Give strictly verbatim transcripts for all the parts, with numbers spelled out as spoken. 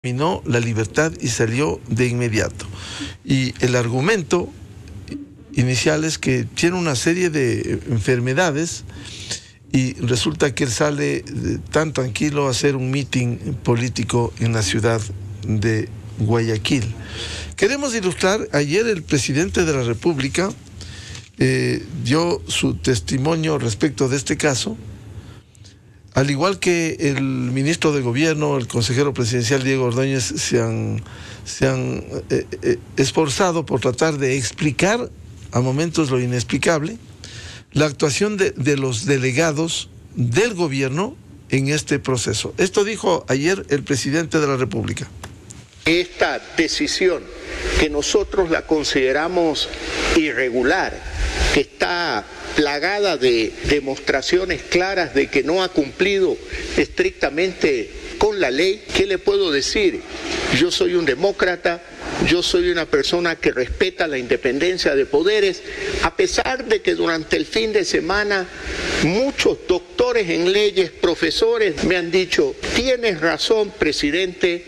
terminó la libertad y salió de inmediato. Y el argumento inicial es que tiene una serie de enfermedades y resulta que él sale tan tranquilo a hacer un mitin político en la ciudad de Guayaquil. Queremos ilustrar, ayer el presidente de la República eh, dio su testimonio respecto de este caso, al igual que el ministro de Gobierno, el consejero presidencial Diego Ordóñez, se han, se han eh, eh, esforzado por tratar de explicar a momentos lo inexplicable, la actuación de, de los delegados del gobierno en este proceso. Esto dijo ayer el presidente de la República. Esta decisión, que nosotros la consideramos irregular, que está plagada de demostraciones claras de que no ha cumplido estrictamente con la ley, ¿qué le puedo decir? Yo soy un demócrata, yo soy una persona que respeta la independencia de poderes, a pesar de que durante el fin de semana muchos doctores en leyes, profesores, me han dicho, tienes razón, presidente,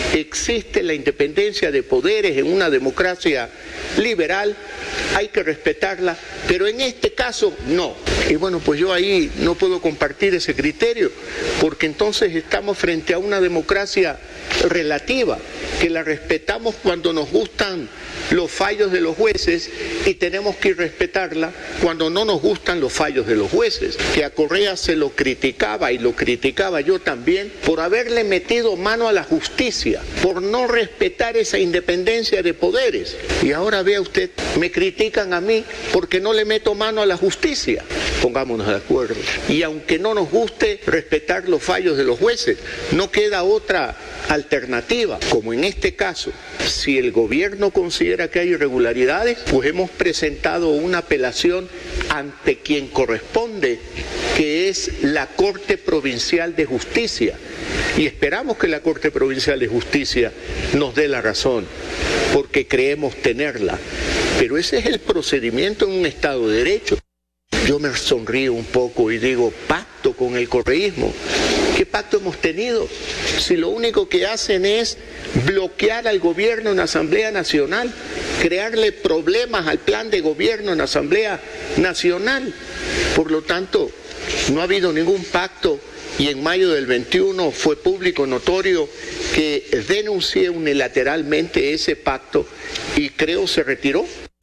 existe la independencia de poderes en una democracia liberal, hay que respetarla, pero en este caso no. Y bueno, pues yo ahí no puedo compartir ese criterio, porque entonces estamos frente a una democracia relativa, que la respetamos cuando nos gustan los fallos de los jueces y tenemos que respetarla cuando no nos gustan los fallos de los jueces. Que a Correa se lo criticaba y lo criticaba yo también por haberle metido mano a la justicia, por no respetar esa independencia de poderes. Y ahora vea usted, me critican a mí porque no le meto mano a la justicia. Pongámonos de acuerdo. Y aunque no nos guste respetar los fallos de los jueces, no queda otra alternativa. Como en este caso, si el gobierno considera que hay irregularidades, pues hemos presentado una apelación ante quien corresponde, que es la Corte Provincial de Justicia. Y esperamos que la Corte Provincial de Justicia nos dé la razón, porque creemos tenerla. Pero ese es el procedimiento en un Estado de Derecho. Yo me sonrío un poco y digo, pacto con el correísmo. ¿Qué pacto hemos tenido? Si lo único que hacen es bloquear al gobierno en la Asamblea Nacional, crearle problemas al plan de gobierno en la Asamblea Nacional. Por lo tanto, no ha habido ningún pacto y en mayo del veintiuno fue público notorio que denuncié unilateralmente ese pacto y creo se retiró.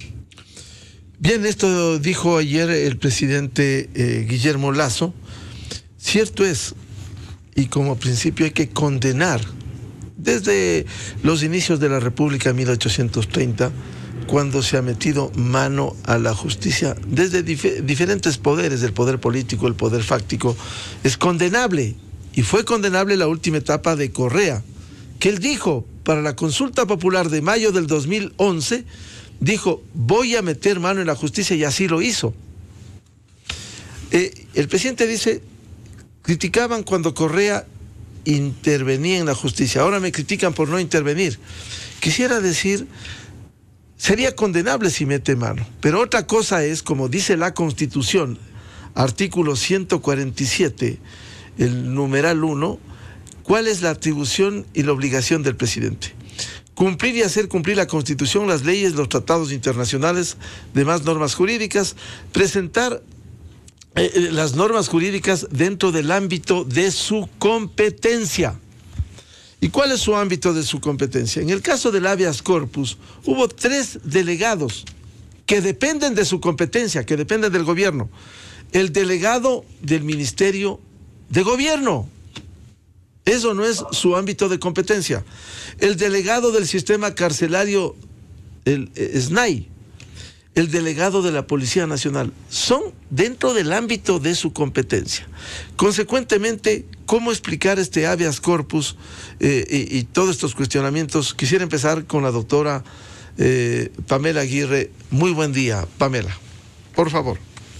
Bien, esto dijo ayer el presidente eh, Guillermo Lasso. Cierto es, y como principio hay que condenar, desde los inicios de la República en mil ochocientos treinta, cuando se ha metido mano a la justicia, desde dif- diferentes poderes, el poder político, el poder fáctico, es condenable. Y fue condenable la última etapa de Correa, que él dijo, para la consulta popular de mayo del dos mil once, dijo, voy a meter mano en la justicia, y así lo hizo. Eh, el presidente dice, criticaban cuando Correa intervenía en la justicia, ahora me critican por no intervenir. Quisiera decir, sería condenable si mete mano, pero otra cosa es, como dice la Constitución, artículo ciento cuarenta y siete, el numeral uno, cuál es la atribución y la obligación del presidente. Cumplir y hacer cumplir la Constitución, las leyes, los tratados internacionales, demás normas jurídicas, presentar eh, las normas jurídicas dentro del ámbito de su competencia. ¿Y cuál es su ámbito de su competencia? En el caso del habeas corpus, hubo tres delegados que dependen de su competencia, que dependen del gobierno. El delegado del Ministerio de Gobierno, eso no es su ámbito de competencia. El delegado del sistema carcelario, el eh, S N A I, el delegado de la Policía Nacional, son dentro del ámbito de su competencia. Consecuentemente, ¿cómo explicar este habeas corpus eh, y, y todos estos cuestionamientos? Quisiera empezar con la doctora eh, Pamela Aguirre. Muy buen día, Pamela. Por favor.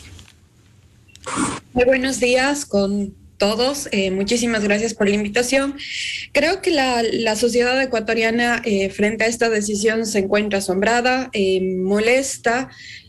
Muy buenos días con todos. Eh, muchísimas gracias por la invitación. Creo que la, la sociedad ecuatoriana eh, frente a esta decisión se encuentra asombrada, eh, molesta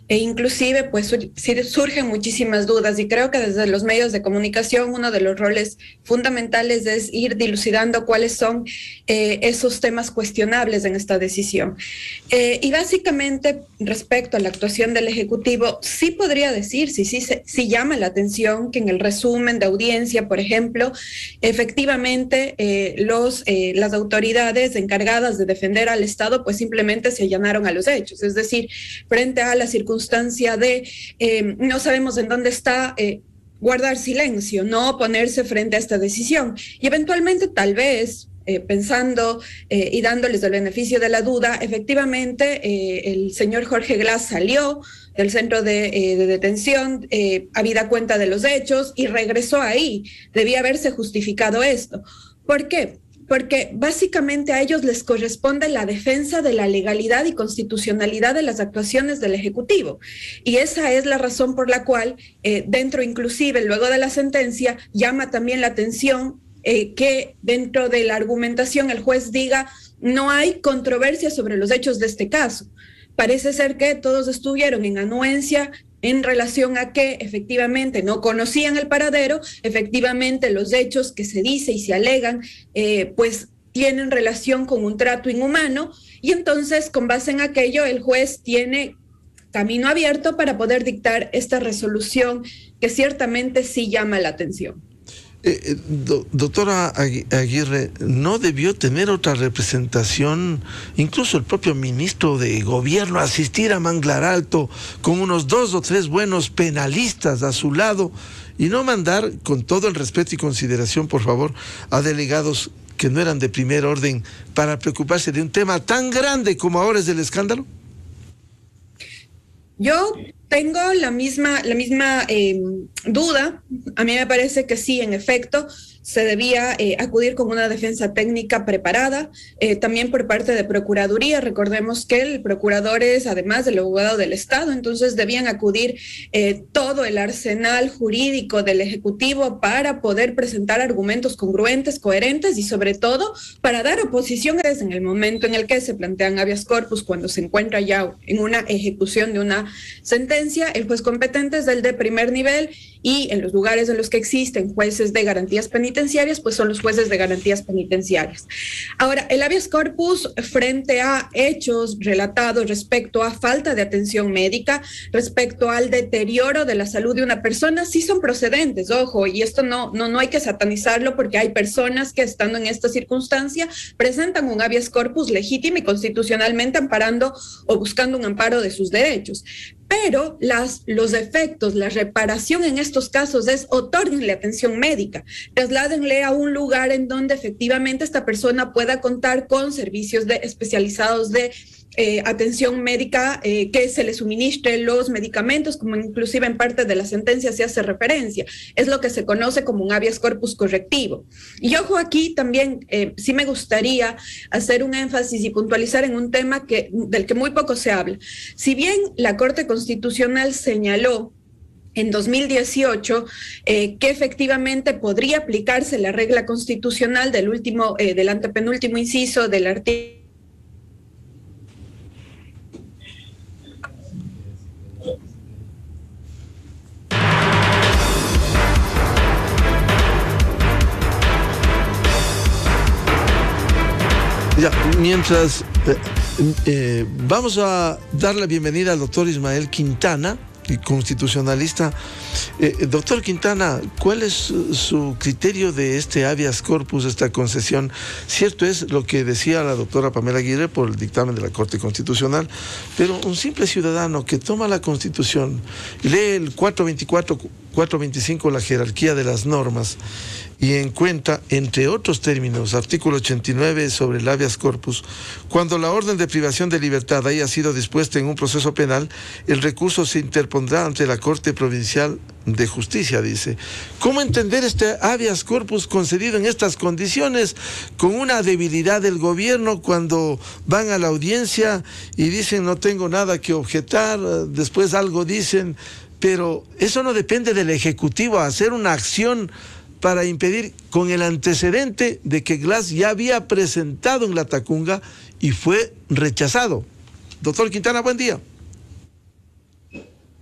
e inclusive pues surgen muchísimas dudas, y creo que desde los medios de comunicación uno de los roles fundamentales es ir dilucidando cuáles son eh, esos temas cuestionables en esta decisión. Eh, y básicamente respecto a la actuación del Ejecutivo, sí podría decir, sí, sí, sí llama la atención que en el resumen de audiencia, por ejemplo, efectivamente eh, los, eh, las autoridades encargadas de defender al Estado pues simplemente se allanaron a los hechos, es decir, frente a la circunstancia de eh, no sabemos en dónde está, eh, guardar silencio, no oponerse frente a esta decisión. Y eventualmente, tal vez, eh, pensando eh, y dándoles el beneficio de la duda, efectivamente eh, el señor Jorge Glass salió del centro de, eh, de detención, eh, habida cuenta de los hechos, y regresó ahí. Debía haberse justificado esto. ¿Por qué? Porque básicamente a ellos les corresponde la defensa de la legalidad y constitucionalidad de las actuaciones del Ejecutivo. Y esa es la razón por la cual, eh, dentro inclusive, luego de la sentencia, llama también la atención eh, que dentro de la argumentación el juez diga no hay controversia sobre los hechos de este caso. Parece ser que todos estuvieron en anuencia en relación a que efectivamente no conocían el paradero, efectivamente los hechos que se dice y se alegan, eh, pues tienen relación con un trato inhumano, y entonces con base en aquello el juez tiene camino abierto para poder dictar esta resolución que ciertamente sí llama la atención. Eh, do, doctora Aguirre, ¿no debió tener otra representación, incluso el propio ministro de Gobierno, asistir a Manglar Alto con unos dos o tres buenos penalistas a su lado y no mandar, con todo el respeto y consideración, por favor, a delegados que no eran de primer orden para preocuparse de un tema tan grande como ahora es el escándalo? Yo tengo la misma, la misma eh, duda. A mí me parece que sí, en efecto, se debía eh, acudir con una defensa técnica preparada, eh, también por parte de Procuraduría. Recordemos que el procurador es, además del abogado del Estado, entonces debían acudir eh, todo el arsenal jurídico del Ejecutivo para poder presentar argumentos congruentes, coherentes y sobre todo para dar oposición en el momento en el que se plantean habeas corpus, cuando se encuentra ya en una ejecución de una sentencia. El juez competente es el de primer nivel, y en los lugares en los que existen jueces de garantías penitenciarias, pues son los jueces de garantías penitenciarias. Ahora, el habeas corpus frente a hechos relatados respecto a falta de atención médica, respecto al deterioro de la salud de una persona, sí son procedentes, ojo, y esto no, no, no hay que satanizarlo, porque hay personas que, estando en esta circunstancia, presentan un habeas corpus legítimo y constitucionalmente amparando o buscando un amparo de sus derechos. Pero las, los efectos, la reparación en estos casos es otórguenle atención médica, trasládenle a un lugar en donde efectivamente esta persona pueda contar con servicios de, especializados de eh, atención médica, eh, que se le suministre los medicamentos, como inclusive en parte de la sentencia se hace referencia. Es lo que se conoce como un habeas corpus correctivo. Y ojo, aquí también eh, sí me gustaría hacer un énfasis y puntualizar en un tema que, del que muy poco se habla. Si bien la Corte Constitucional señaló en dos mil dieciocho eh, que efectivamente podría aplicarse la regla constitucional del último, eh, del antepenúltimo inciso del artículo Ya, mientras eh, eh, vamos a dar la bienvenida al doctor Ismael Quintana, constitucionalista. Eh, doctor Quintana, ¿cuál es su, su criterio de este habeas corpus, esta concesión? Cierto es lo que decía la doctora Pamela Aguirre por el dictamen de la Corte Constitucional, pero un simple ciudadano que toma la Constitución, lee el cuatrocientos veinticuatro, cuatrocientos veinticinco, la jerarquía de las normas, y encuentra, entre otros términos, artículo ochenta y nueve sobre el habeas corpus, cuando la orden de privación de libertad haya sido dispuesta en un proceso penal, el recurso se interpondrá ante la Corte Provincial de Justicia, dice. ¿Cómo entender este habeas corpus concedido en estas condiciones, con una debilidad del gobierno cuando van a la audiencia y dicen no tengo nada que objetar, después algo dicen, pero eso no depende del Ejecutivo hacer una acción para impedir, con el antecedente de que Glass ya había presentado en la Tacunga y fue rechazado? Doctor Quintana, buen día.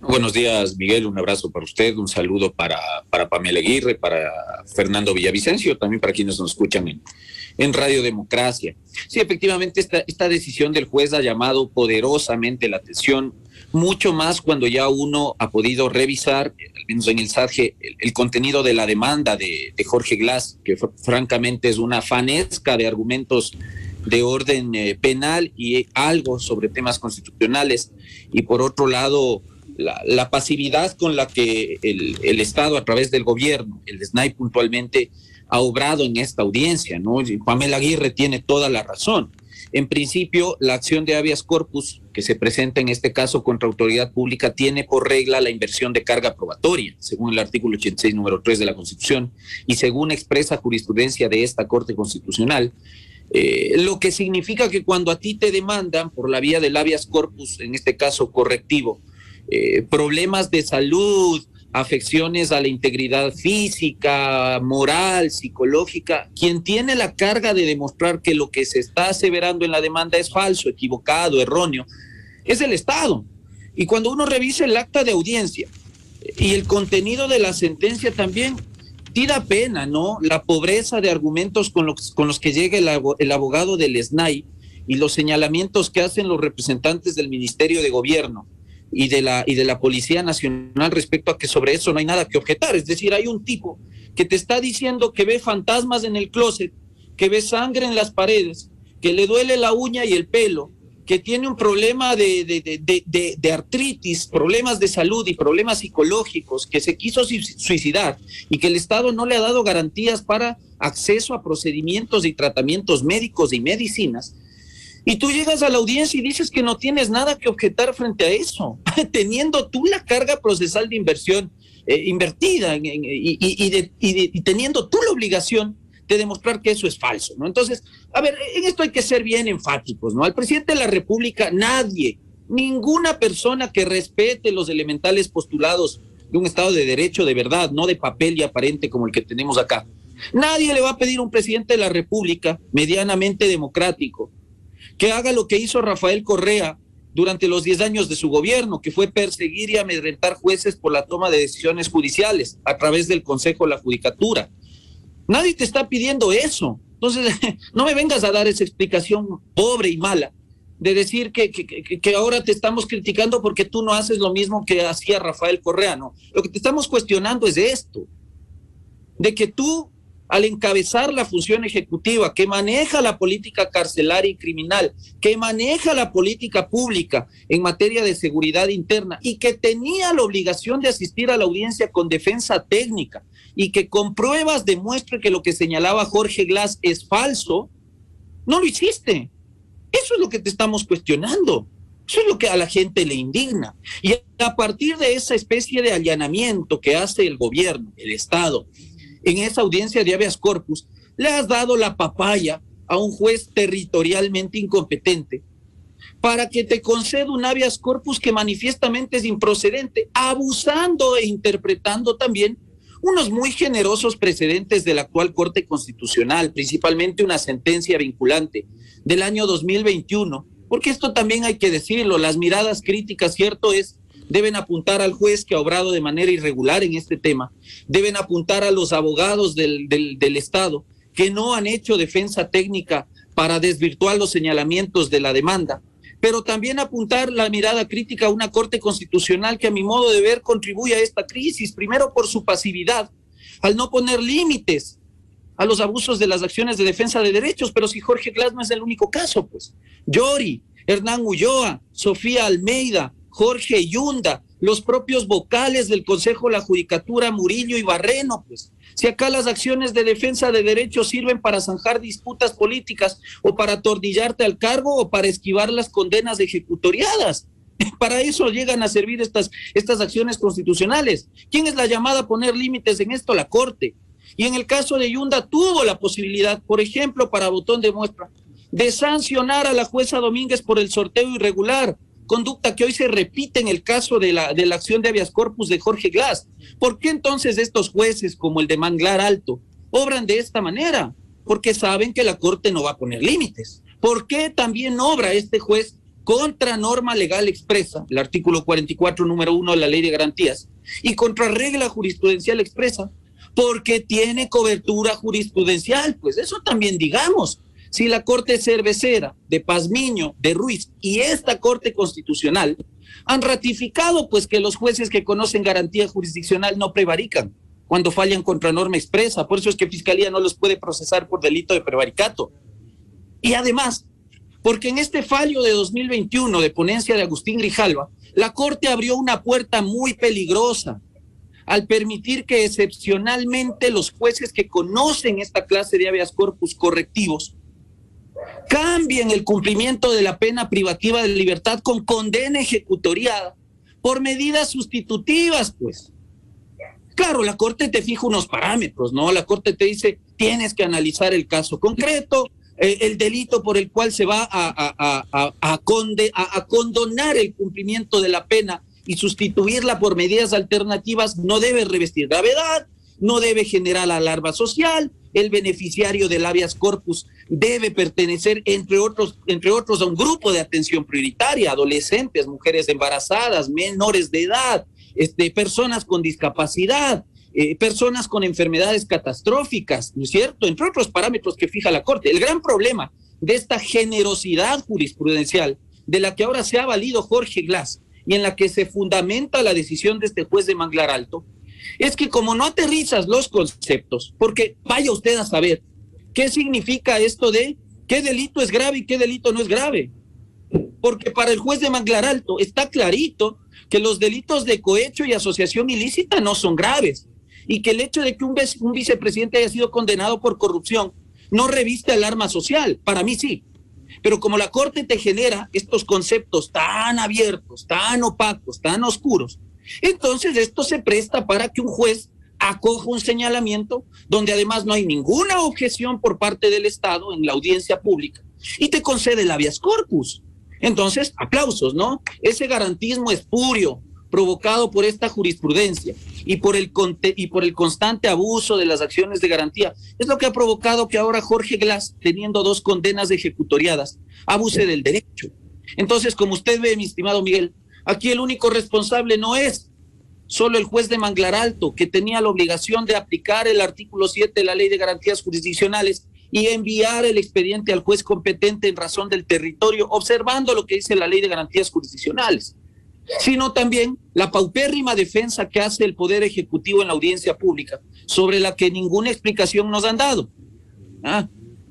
Buenos días, Miguel, un abrazo para usted, un saludo para, para Pamela Aguirre, para Fernando Villavicencio, también para quienes nos escuchan en, en Radio Democracia. Sí, efectivamente, esta, esta decisión del juez ha llamado poderosamente la atención, mucho más cuando ya uno ha podido revisar, al menos en el S A D G, el, el contenido de la demanda de, de Jorge Glass, que fr francamente es una fanesca de argumentos de orden eh, penal y algo sobre temas constitucionales, y por otro lado, La, la pasividad con la que el, el Estado, a través del gobierno, el S N A I puntualmente, ha obrado en esta audiencia, ¿no? Pamela Aguirre tiene toda la razón. En principio, la acción de habeas corpus que se presenta en este caso contra autoridad pública tiene por regla la inversión de carga probatoria, según el artículo ochenta y seis, número tres de la Constitución, y según expresa jurisprudencia de esta Corte Constitucional, eh, lo que significa que cuando a ti te demandan por la vía del habeas corpus, en este caso correctivo, Eh, problemas de salud, afecciones a la integridad física, moral, psicológica, quien tiene la carga de demostrar que lo que se está aseverando en la demanda es falso, equivocado, erróneo, es el Estado. Y cuando uno revisa el acta de audiencia y el contenido de la sentencia también, sí da pena, ¿no? La pobreza de argumentos con los, con los que llega el, el abogado del S N A I y los señalamientos que hacen los representantes del Ministerio de Gobierno y de la y de la Policía Nacional respecto a que sobre eso no hay nada que objetar. Es decir, hay un tipo que te está diciendo que ve fantasmas en el closet, que ve sangre en las paredes, que le duele la uña y el pelo, que tiene un problema de, de, de, de, de, de artritis, problemas de salud y problemas psicológicos, que se quiso suicidar y que el Estado no le ha dado garantías para acceso a procedimientos y tratamientos médicos y medicinas. Y tú llegas a la audiencia y dices que no tienes nada que objetar frente a eso, teniendo tú la carga procesal de inversión eh, invertida en, en, y, y, de, y, de, y teniendo tú la obligación de demostrar que eso es falso, ¿no? Entonces, a ver, en esto hay que ser bien enfáticos, ¿no? Al presidente de la República, nadie, ninguna persona que respete los elementales postulados de un Estado de Derecho de verdad, no de papel y aparente como el que tenemos acá, nadie le va a pedir a un presidente de la República medianamente democrático que haga lo que hizo Rafael Correa durante los diez años de su gobierno, que fue perseguir y amedrentar jueces por la toma de decisiones judiciales a través del Consejo de la Judicatura. Nadie te está pidiendo eso. Entonces, no me vengas a dar esa explicación pobre y mala de decir que, que, que, que ahora te estamos criticando porque tú no haces lo mismo que hacía Rafael Correa, no. Lo que te estamos cuestionando es esto, de que tú, al encabezar la función ejecutiva que maneja la política carcelaria y criminal, que maneja la política pública en materia de seguridad interna y que tenía la obligación de asistir a la audiencia con defensa técnica y que con pruebas demuestre que lo que señalaba Jorge Glass es falso, no lo hiciste. Eso es lo que te estamos cuestionando. Eso es lo que a la gente le indigna. Y a partir de esa especie de allanamiento que hace el gobierno, el Estado, en esa audiencia de habeas corpus, le has dado la papaya a un juez territorialmente incompetente para que te conceda un habeas corpus que manifiestamente es improcedente, abusando e interpretando también unos muy generosos precedentes de la actual Corte Constitucional, principalmente una sentencia vinculante del año dos mil veintiuno, porque esto también hay que decirlo, las miradas críticas, cierto es, deben apuntar al juez que ha obrado de manera irregular en este tema, deben apuntar a los abogados del, del, del Estado que no han hecho defensa técnica para desvirtuar los señalamientos de la demanda, pero también apuntar la mirada crítica a una Corte Constitucional que a mi modo de ver contribuye a esta crisis, primero por su pasividad, al no poner límites a los abusos de las acciones de defensa de derechos, pero si Jorge Glass no es el único caso, pues Yori, Hernán Ulloa, Sofía Almeida, Jorge Yunda, los propios vocales del Consejo de la Judicatura, Murillo y Barreno, pues. Si acá las acciones de defensa de derechos sirven para zanjar disputas políticas o para atornillarte al cargo o para esquivar las condenas ejecutoriadas. Para eso llegan a servir estas, estas acciones constitucionales. ¿Quién es la llamada a poner límites en esto? La Corte. Y en el caso de Yunda tuvo la posibilidad, por ejemplo, para botón de muestra, de sancionar a la jueza Domínguez por el sorteo irregular, conducta que hoy se repite en el caso de la, de la acción de habeas corpus de Jorge Glass. ¿Por qué entonces estos jueces, como el de Manglar Alto, obran de esta manera? Porque saben que la Corte no va a poner límites. ¿Por qué también obra este juez contra norma legal expresa, el artículo cuarenta y cuatro, número uno de la Ley de Garantías, y contra regla jurisprudencial expresa, porque tiene cobertura jurisprudencial. Pues eso también digamos. Si la Corte Cervecera, de Pazmiño, de Ruiz y esta Corte Constitucional han ratificado pues que los jueces que conocen garantía jurisdiccional no prevarican cuando fallan contra norma expresa, por eso es que Fiscalía no los puede procesar por delito de prevaricato. Y además, porque en este fallo de dos mil veintiuno de ponencia de Agustín Grijalva, la Corte abrió una puerta muy peligrosa al permitir que excepcionalmente los jueces que conocen esta clase de habeas corpus correctivos cambien el cumplimiento de la pena privativa de libertad con condena ejecutoriada por medidas sustitutivas, pues. Claro, la Corte te fija unos parámetros, ¿no? La Corte te dice, tienes que analizar el caso concreto, eh, el delito por el cual se va a, a, a, a, conde, a, a condonar el cumplimiento de la pena y sustituirla por medidas alternativas no debe revestir gravedad, no debe generar alarma social, el beneficiario del habeas corpus debe pertenecer, entre otros, entre otros, a un grupo de atención prioritaria, adolescentes, mujeres embarazadas, menores de edad, este, personas con discapacidad, eh, personas con enfermedades catastróficas, ¿no es cierto? Entre otros parámetros que fija la Corte. El gran problema de esta generosidad jurisprudencial de la que ahora se ha valido Jorge Glass y en la que se fundamenta la decisión de este juez de Manglar Alto, es que como no aterrizas los conceptos, porque vaya usted a saber qué significa esto de qué delito es grave y qué delito no es grave, porque para el juez de Manglar Alto está clarito que los delitos de cohecho y asociación ilícita no son graves, y que el hecho de que un, un vicepresidente haya sido condenado por corrupción no reviste alarma social. Para mí sí, pero como la Corte te genera estos conceptos tan abiertos, tan opacos, tan oscuros, entonces esto se presta para que un juez acoja un señalamiento donde además no hay ninguna objeción por parte del Estado en la audiencia pública y te concede el habeas corpus. Entonces, aplausos, ¿no? Ese garantismo espurio provocado por esta jurisprudencia y por el y por el constante abuso de las acciones de garantía es lo que ha provocado que ahora Jorge Glass, teniendo dos condenas ejecutoriadas, abuse del derecho. Entonces, como usted ve, mi estimado Miguel, aquí el único responsable no es solo el juez de Manglar Alto, que tenía la obligación de aplicar el artículo siete de la Ley de Garantías Jurisdiccionales y enviar el expediente al juez competente en razón del territorio, observando lo que dice la Ley de Garantías Jurisdiccionales, sino también la paupérrima defensa que hace el Poder Ejecutivo en la audiencia pública, sobre la que ninguna explicación nos han dado. ¿Ah?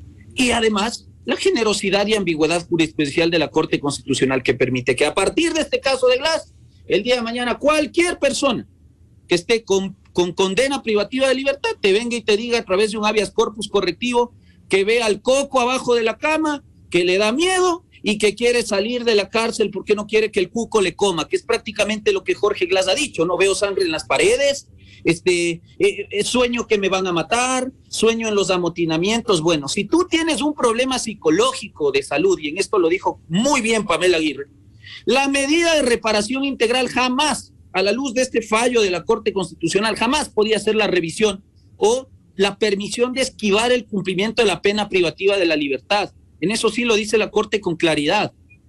Y además, la generosidad y ambigüedad jurisprudencial de la Corte Constitucional, que permite que a partir de este caso de Glass, el día de mañana cualquier persona que esté con, con condena privativa de libertad te venga y te diga a través de un habeas corpus correctivo que ve al coco abajo de la cama, que le da miedo y que quiere salir de la cárcel porque no quiere que el cuco le coma, que es prácticamente lo que Jorge Glass ha dicho, no veo sangre en las paredes, este, eh, eh, sueño que me van a matar, sueño en los amotinamientos. Bueno, si tú tienes un problema psicológico de salud, y en esto lo dijo muy bien Pamela Aguirre, la medida de reparación integral jamás, a la luz de este fallo de la Corte Constitucional, jamás podía ser la revisión o la permisión de esquivar el cumplimiento de la pena privativa de la libertad. En eso sí lo dice la Corte con claridad.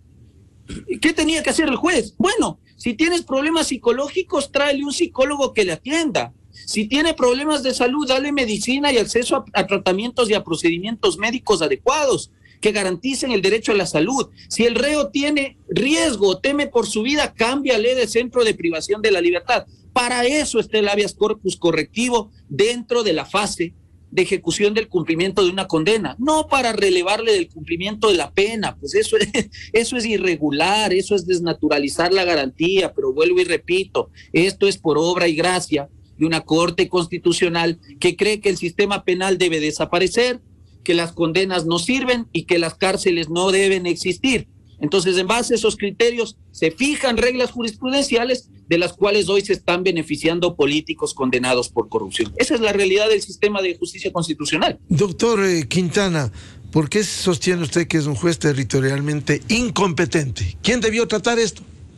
¿Qué tenía que hacer el juez? Bueno, si tienes problemas psicológicos, tráele un psicólogo que le atienda. Si tiene problemas de salud, dale medicina y acceso a, a tratamientos y a procedimientos médicos adecuados que garanticen el derecho a la salud. Si el reo tiene riesgo, teme por su vida, cámbiale de centro de privación de la libertad. Para eso está el habeas corpus correctivo dentro de la fase de ejecución del cumplimiento de una condena, no para relevarle del cumplimiento de la pena. Pues eso es, eso es irregular, eso es desnaturalizar la garantía, pero vuelvo y repito, esto es por obra y gracia de una Corte Constitucional que cree que el sistema penal debe desaparecer, que las condenas no sirven y que las cárceles no deben existir. Entonces, en base a esos criterios, se fijan reglas jurisprudenciales de las cuales hoy se están beneficiando políticos condenados por corrupción. Esa es la realidad del sistema de justicia constitucional. Doctor eh, Quintana, ¿por qué sostiene usted que es un juez territorialmente incompetente? ¿Quién debió tratar esto?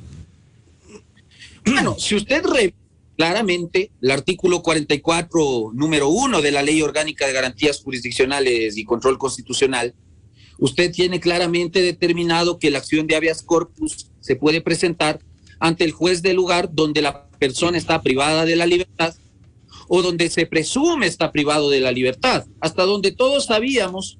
Bueno, si usted re claramente el artículo cuarenta y cuatro, número uno de la Ley Orgánica de Garantías Jurisdiccionales y Control Constitucional, Usted tiene claramente determinado que la acción de habeas corpus se puede presentar ante el juez del lugar donde la persona está privada de la libertad o donde se presume está privado de la libertad. Hasta donde todos sabíamos,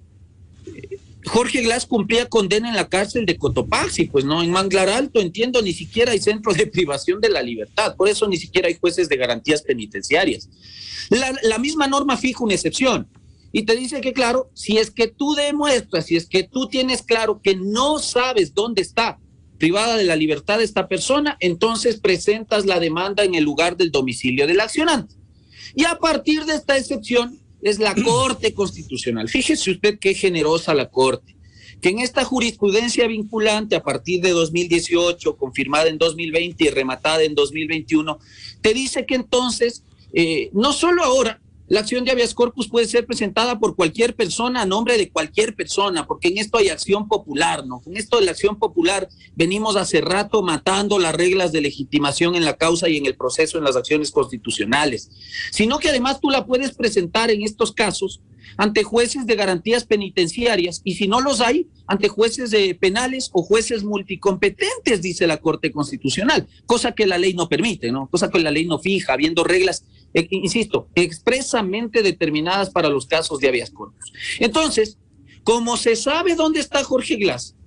Jorge Glass cumplía condena en la cárcel de Cotopaxi, pues no, en Manglar Alto, entiendo, ni siquiera hay centro de privación de la libertad, por eso ni siquiera hay jueces de garantías penitenciarias. La, la misma norma fija una excepción y te dice que, claro, si es que tú demuestras, si es que tú tienes claro que no sabes dónde está privada de la libertad esta persona, entonces presentas la demanda en el lugar del domicilio del accionante. Y a partir de esta excepción es la Corte Constitucional. Fíjese usted qué generosa la Corte, que en esta jurisprudencia vinculante a partir de dos mil dieciocho, confirmada en dos mil veinte y rematada en dos mil veintiuno, te dice que entonces, eh, no solo ahora, la acción de habeas corpus puede ser presentada por cualquier persona a nombre de cualquier persona, porque en esto hay acción popular, ¿no? En esto de la acción popular venimos hace rato matando las reglas de legitimación en la causa y en el proceso en las acciones constitucionales, sino que además tú la puedes presentar en estos casos ante jueces de garantías penitenciarias y si no los hay, ante jueces de penales o jueces multicompetentes, dice la Corte Constitucional, cosa que la ley no permite, ¿no? Cosa que la ley no fija, habiendo reglas, eh, insisto, expresamente determinadas para los casos de habeas corpus. Entonces, como se sabe dónde está Jorge Glass,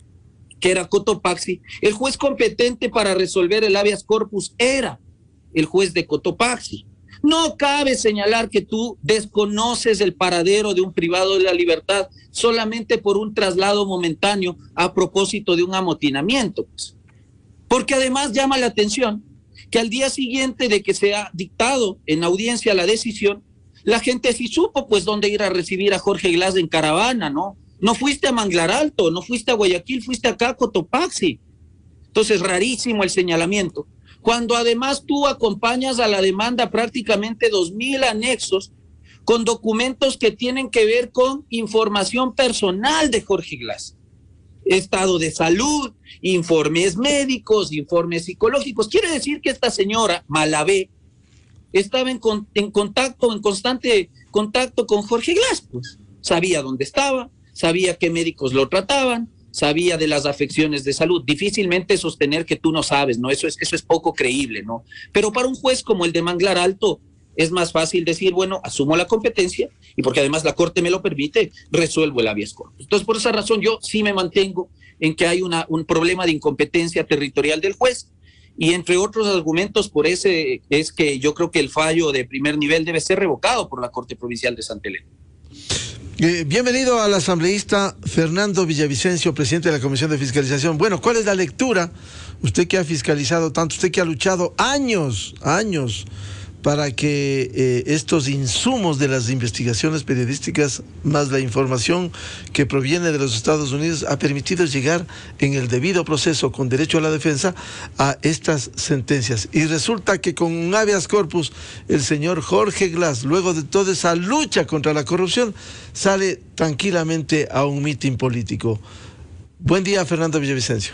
que era Cotopaxi, el juez competente para resolver el habeas corpus era el juez de Cotopaxi. No cabe señalar que tú desconoces el paradero de un privado de la libertad solamente por un traslado momentáneo a propósito de un amotinamiento, pues. Porque además llama la atención que al día siguiente de que se ha dictado en audiencia la decisión, la gente sí supo pues dónde ir a recibir a Jorge Glass en caravana, ¿no? No fuiste a Manglar Alto, no fuiste a Guayaquil, fuiste acá a Cotopaxi. Entonces, rarísimo el señalamiento. Cuando además tú acompañas a la demanda prácticamente dos mil anexos con documentos que tienen que ver con información personal de Jorge Glass. Estado de salud, informes médicos, informes psicológicos. Quiere decir que esta señora, Malavé, estaba en, con, en contacto, en constante contacto con Jorge Glass, pues. Sabía dónde estaba, sabía qué médicos lo trataban, sabía de las afecciones de salud. Difícilmente sostener que tú no sabes, ¿no? Eso es, eso es poco creíble, ¿no? Pero para un juez como el de Manglar Alto es más fácil decir, bueno, asumo la competencia y porque además la Corte me lo permite, resuelvo el habeas corpus. Entonces, por esa razón yo sí me mantengo en que hay una, un problema de incompetencia territorial del juez y entre otros argumentos por ese es que yo creo que el fallo de primer nivel debe ser revocado por la Corte Provincial de Santa Elena. Eh, bienvenido al asambleísta Fernando Villavicencio, presidente de la Comisión de Fiscalización. Bueno, ¿cuál es la lectura? Usted que ha fiscalizado tanto, usted que ha luchado años, años para que eh, estos insumos de las investigaciones periodísticas, más la información que proviene de los Estados Unidos, ha permitido llegar en el debido proceso, con derecho a la defensa, a estas sentencias. Y resulta que con un habeas corpus, el señor Jorge Glass, luego de toda esa lucha contra la corrupción, sale tranquilamente a un mitin político. Buen día, Fernando Villavicencio.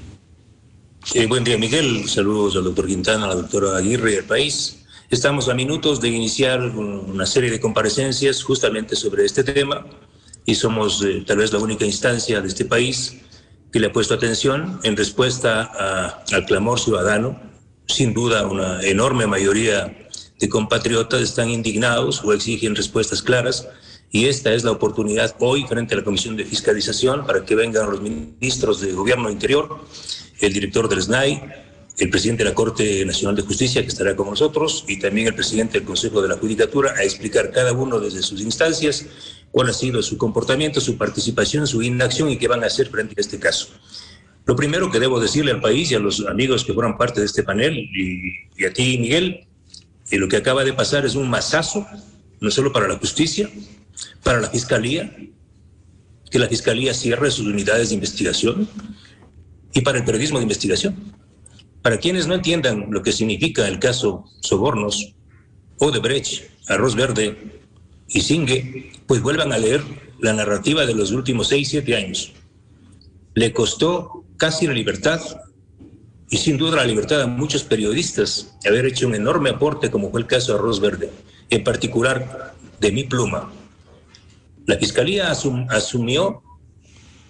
Sí, buen día, Miguel. Saludos al doctor Quintana, a la doctora Aguirre y al país. Estamos a minutos de iniciar una serie de comparecencias justamente sobre este tema y somos eh, tal vez la única instancia de este país que le ha puesto atención en respuesta a, al clamor ciudadano. Sin duda, una enorme mayoría de compatriotas están indignados o exigen respuestas claras y esta es la oportunidad hoy frente a la Comisión de Fiscalización para que vengan los ministros de Gobierno Interior, el director del S N A I, el presidente de la Corte Nacional de Justicia, que estará con nosotros, y también el presidente del Consejo de la Judicatura, a explicar cada uno desde sus instancias cuál ha sido su comportamiento, su participación, su inacción y qué van a hacer frente a este caso. Lo primero que debo decirle al país y a los amigos que forman parte de este panel, y, y a ti, Miguel, que lo que acaba de pasar es un mazazo, no solo para la justicia, para la Fiscalía, que la Fiscalía cierre sus unidades de investigación, y para el periodismo de investigación. Para quienes no entiendan lo que significa el caso Sobornos, Odebrecht, Arroz Verde y Singue, pues vuelvan a leer la narrativa de los últimos seis, siete años. Le costó casi la libertad y sin duda la libertad a muchos periodistas haber hecho un enorme aporte como fue el caso Arroz Verde, en particular de mi pluma. La Fiscalía asum- asumió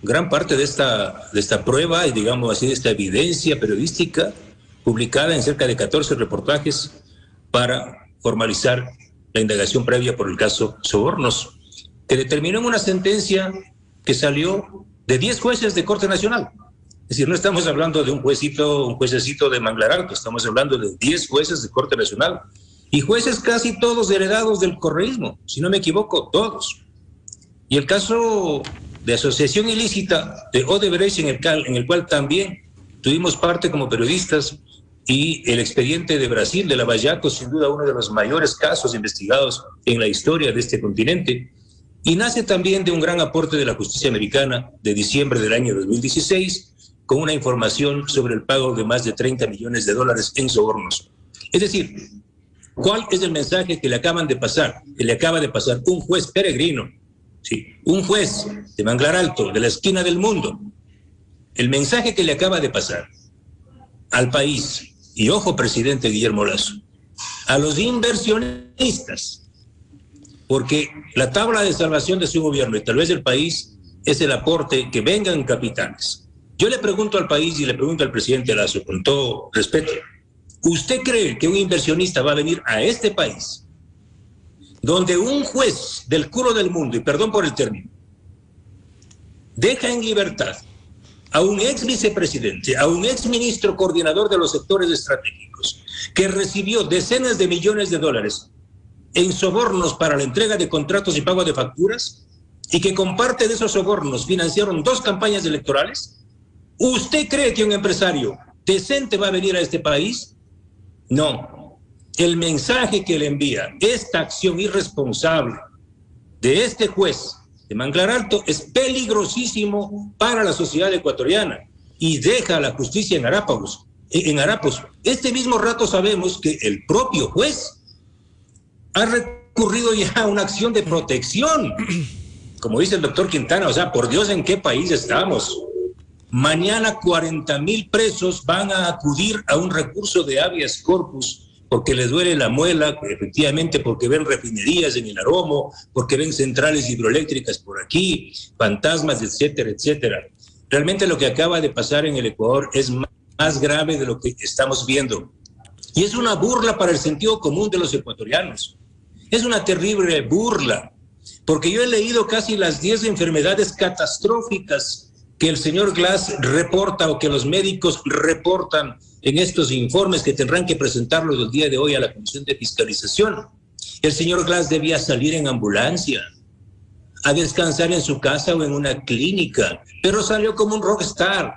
gran parte de esta, de esta prueba y, digamos así, de esta evidencia periodística publicada en cerca de catorce reportajes para formalizar la indagación previa por el caso Sobornos, que determinó en una sentencia que salió de diez jueces de Corte Nacional. Es decir, no estamos hablando de un juecito, un juececito de Manglar Alto, estamos hablando de diez jueces de Corte Nacional y jueces casi todos heredados del correísmo, si no me equivoco, todos. Y el caso de asociación ilícita de Odebrecht, en el, cal, en el cual también tuvimos parte como periodistas, y el expediente de Brasil, de Lava Jato, sin duda uno de los mayores casos investigados en la historia de este continente, y nace también de un gran aporte de la justicia americana de diciembre del año dos mil dieciséis, con una información sobre el pago de más de treinta millones de dólares en sobornos. Es decir, ¿cuál es el mensaje que le acaban de pasar, que le acaba de pasar un juez peregrino, sí, un juez de Manglar Alto, de la esquina del mundo? El mensaje que le acaba de pasar al país, y ojo, presidente Guillermo Lasso, a los inversionistas, porque la tabla de salvación de su gobierno y tal vez del país es el aporte que vengan capitales. Yo le pregunto al país y le pregunto al presidente Lasso, con todo respeto, ¿usted cree que un inversionista va a venir a este país donde un juez del culo del mundo, y perdón por el término, deja en libertad a un ex vicepresidente, a un ex ministro coordinador de los sectores estratégicos, que recibió decenas de millones de dólares en sobornos para la entrega de contratos y pago de facturas, y que con parte de esos sobornos financiaron dos campañas electorales? ¿Usted cree que un empresario decente va a venir a este país? No. El mensaje que le envía esta acción irresponsable de este juez de Manglar Alto es peligrosísimo para la sociedad ecuatoriana y deja a la justicia en harapos. En harapos. Este mismo rato sabemos que el propio juez ha recurrido ya a una acción de protección. Como dice el doctor Quintana, o sea, por Dios, ¿en qué país estamos? Mañana cuarenta mil presos van a acudir a un recurso de habeas corpus porque les duele la muela, efectivamente, porque ven refinerías en el Aromo, porque ven centrales hidroeléctricas por aquí, fantasmas, etcétera, etcétera. Realmente lo que acaba de pasar en el Ecuador es más grave de lo que estamos viendo. Y es una burla para el sentido común de los ecuatorianos. Es una terrible burla, porque yo he leído casi las diez enfermedades catastróficas que el señor Glass reporta o que los médicos reportan en estos informes que tendrán que presentarlos el día de hoy a la Comisión de Fiscalización. El señor Glass debía salir en ambulancia, a descansar en su casa o en una clínica, pero salió como un rockstar.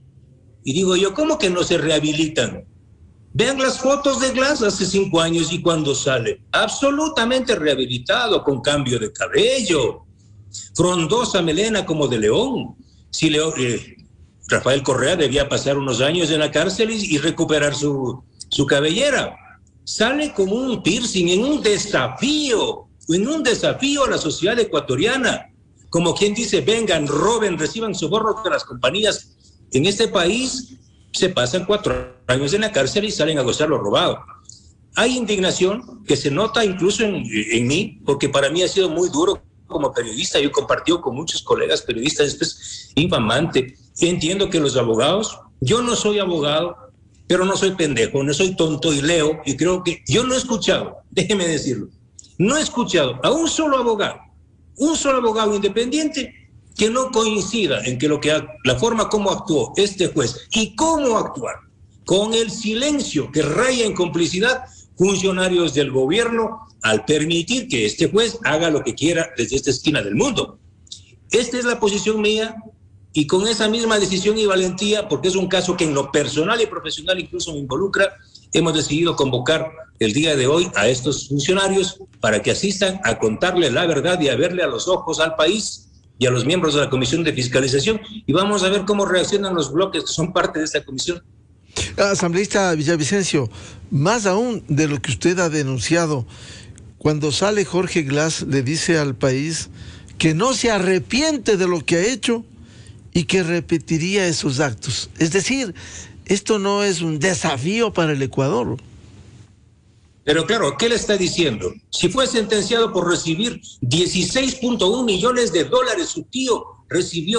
Y digo yo, ¿cómo que no se rehabilitan? Vean las fotos de Glass hace cinco años y cuando sale, absolutamente rehabilitado, con cambio de cabello, frondosa melena como de león. Si Leo, eh, Rafael Correa debía pasar unos años en la cárcel y, y recuperar su, su cabellera. Sale como un piercing en un desafío, en un desafío a la sociedad ecuatoriana. Como quien dice, vengan, roben, reciban sobornos de las compañías. En este país se pasan cuatro años en la cárcel y salen a gozar lo robado. Hay indignación que se nota incluso en, en mí, porque para mí ha sido muy duro como periodista. Yo he compartido con muchos colegas periodistas, esto es infamante. Entiendo que los abogados, yo no soy abogado, pero no soy pendejo, no soy tonto y leo, y creo que yo no he escuchado, déjeme decirlo, no he escuchado a un solo abogado, un solo abogado independiente que no coincida en que lo que la forma como actuó este juez y cómo actuar con el silencio que raya en complicidad funcionarios del gobierno al permitir que este juez haga lo que quiera desde esta esquina del mundo. Esta es la posición mía, y con esa misma decisión y valentía, porque es un caso que en lo personal y profesional incluso me involucra, hemos decidido convocar el día de hoy a estos funcionarios para que asistan a contarle la verdad y a verle a los ojos al país y a los miembros de la Comisión de Fiscalización, y vamos a ver cómo reaccionan los bloques que son parte de esta comisión. Asambleísta Villavicencio, más aún de lo que usted ha denunciado, cuando sale Jorge Glass le dice al país que no se arrepiente de lo que ha hecho y que repetiría esos actos. Es decir, esto no es un desafío para el Ecuador. Pero claro, ¿qué le está diciendo? Si fue sentenciado por recibir dieciséis punto uno millones de dólares, su tío recibió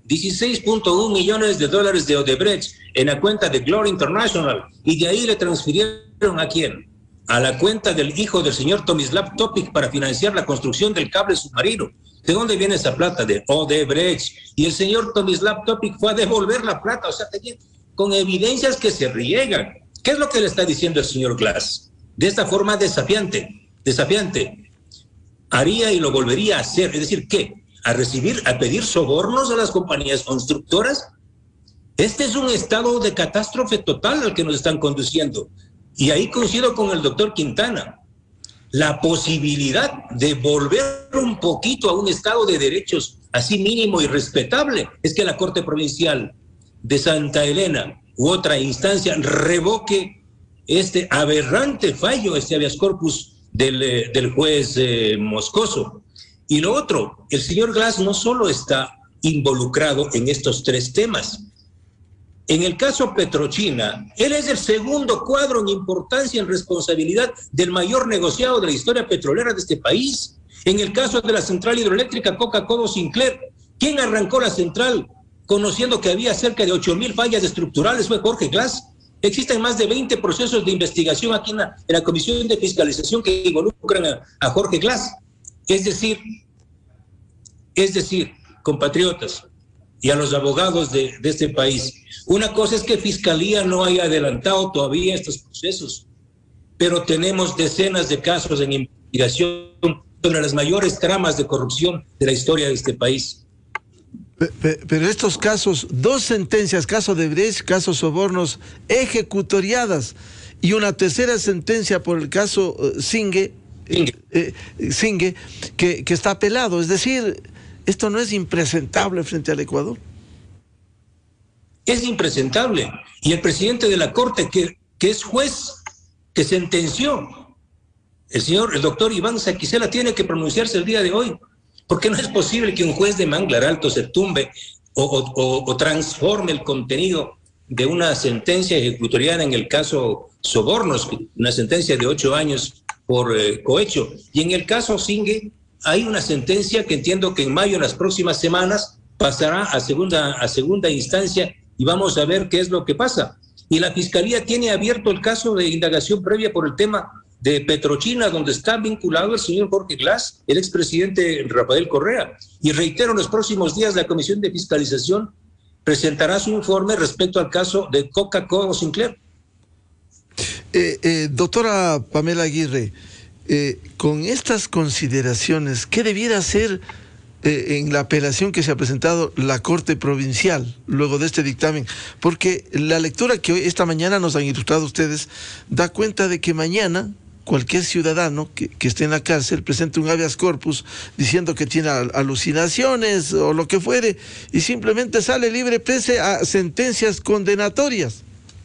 dieciséis punto uno millones de dólares de Odebrecht en la cuenta de Glory International, y de ahí le transfirieron ¿a quién? A la cuenta del hijo del señor Tomislav Topic para financiar la construcción del cable submarino. ¿De dónde viene esa plata? De Odebrecht. Y el señor Tomislav Topic fue a devolver la plata, o sea, con evidencias que se riegan. ¿Qué es lo que le está diciendo el señor Glass? De esta forma desafiante, desafiante. Haría y lo volvería a hacer. Es decir, ¿qué? ¿A recibir, a pedir sobornos a las compañías constructoras? Este es un estado de catástrofe total al que nos están conduciendo. Y ahí coincido con el doctor Quintana. La posibilidad de volver un poquito a un estado de derechos así mínimo y respetable es que la Corte Provincial de Santa Elena u otra instancia revoque este aberrante fallo, este habeas corpus del, eh, del juez eh, Moscoso. Y lo otro, el señor Glass no solo está involucrado en estos tres temas. En el caso Petrochina, él es el segundo cuadro en importancia, en responsabilidad del mayor negociado de la historia petrolera de este país. En el caso de la central hidroeléctrica Coca-Cola Sinclair, ¿quién arrancó la central conociendo que había cerca de ocho mil fallas estructurales? Fue Jorge Glass. Existen más de veinte procesos de investigación aquí en la, en la Comisión de Fiscalización que involucran a, a Jorge Glass. Es decir, es decir, compatriotas y a los abogados de, de este país, una cosa es que Fiscalía no haya adelantado todavía estos procesos, pero tenemos decenas de casos en investigación sobre las mayores tramas de corrupción de la historia de este país. Pero estos casos, dos sentencias, caso de Brecht, caso sobornos, ejecutoriadas, y una tercera sentencia por el caso uh, Singue, Singue, eh, Singue que, que está apelado. Es decir, esto no es impresentable frente al Ecuador. Es impresentable. Y el presidente de la Corte, que, que es juez, que sentenció, el señor, el doctor Iván Saquicela, tiene que pronunciarse el día de hoy, porque no es posible que un juez de Manglar Alto se tumbe o, o, o transforme el contenido de una sentencia ejecutoriada en el caso Sobornos, una sentencia de ocho años por eh, cohecho. Y en el caso Singue hay una sentencia que entiendo que en mayo, en las próximas semanas, pasará a segunda, a segunda instancia y vamos a ver qué es lo que pasa. Y la Fiscalía tiene abierto el caso de indagación previa por el tema de Petrochina, donde está vinculado el señor Jorge Glass, el expresidente Rafael Correa. Y reitero, en los próximos días la Comisión de Fiscalización presentará su informe respecto al caso de Coca-Cola Sinclair. Eh, eh, doctora Pamela Aguirre, eh, con estas consideraciones, ¿qué debiera hacer eh, en la apelación que se ha presentado la Corte Provincial luego de este dictamen? Porque la lectura que hoy, esta mañana nos han ilustrado ustedes da cuenta de que mañana cualquier ciudadano que, que esté en la cárcel presente un habeas corpus diciendo que tiene alucinaciones o lo que fuere y simplemente sale libre pese a sentencias condenatorias.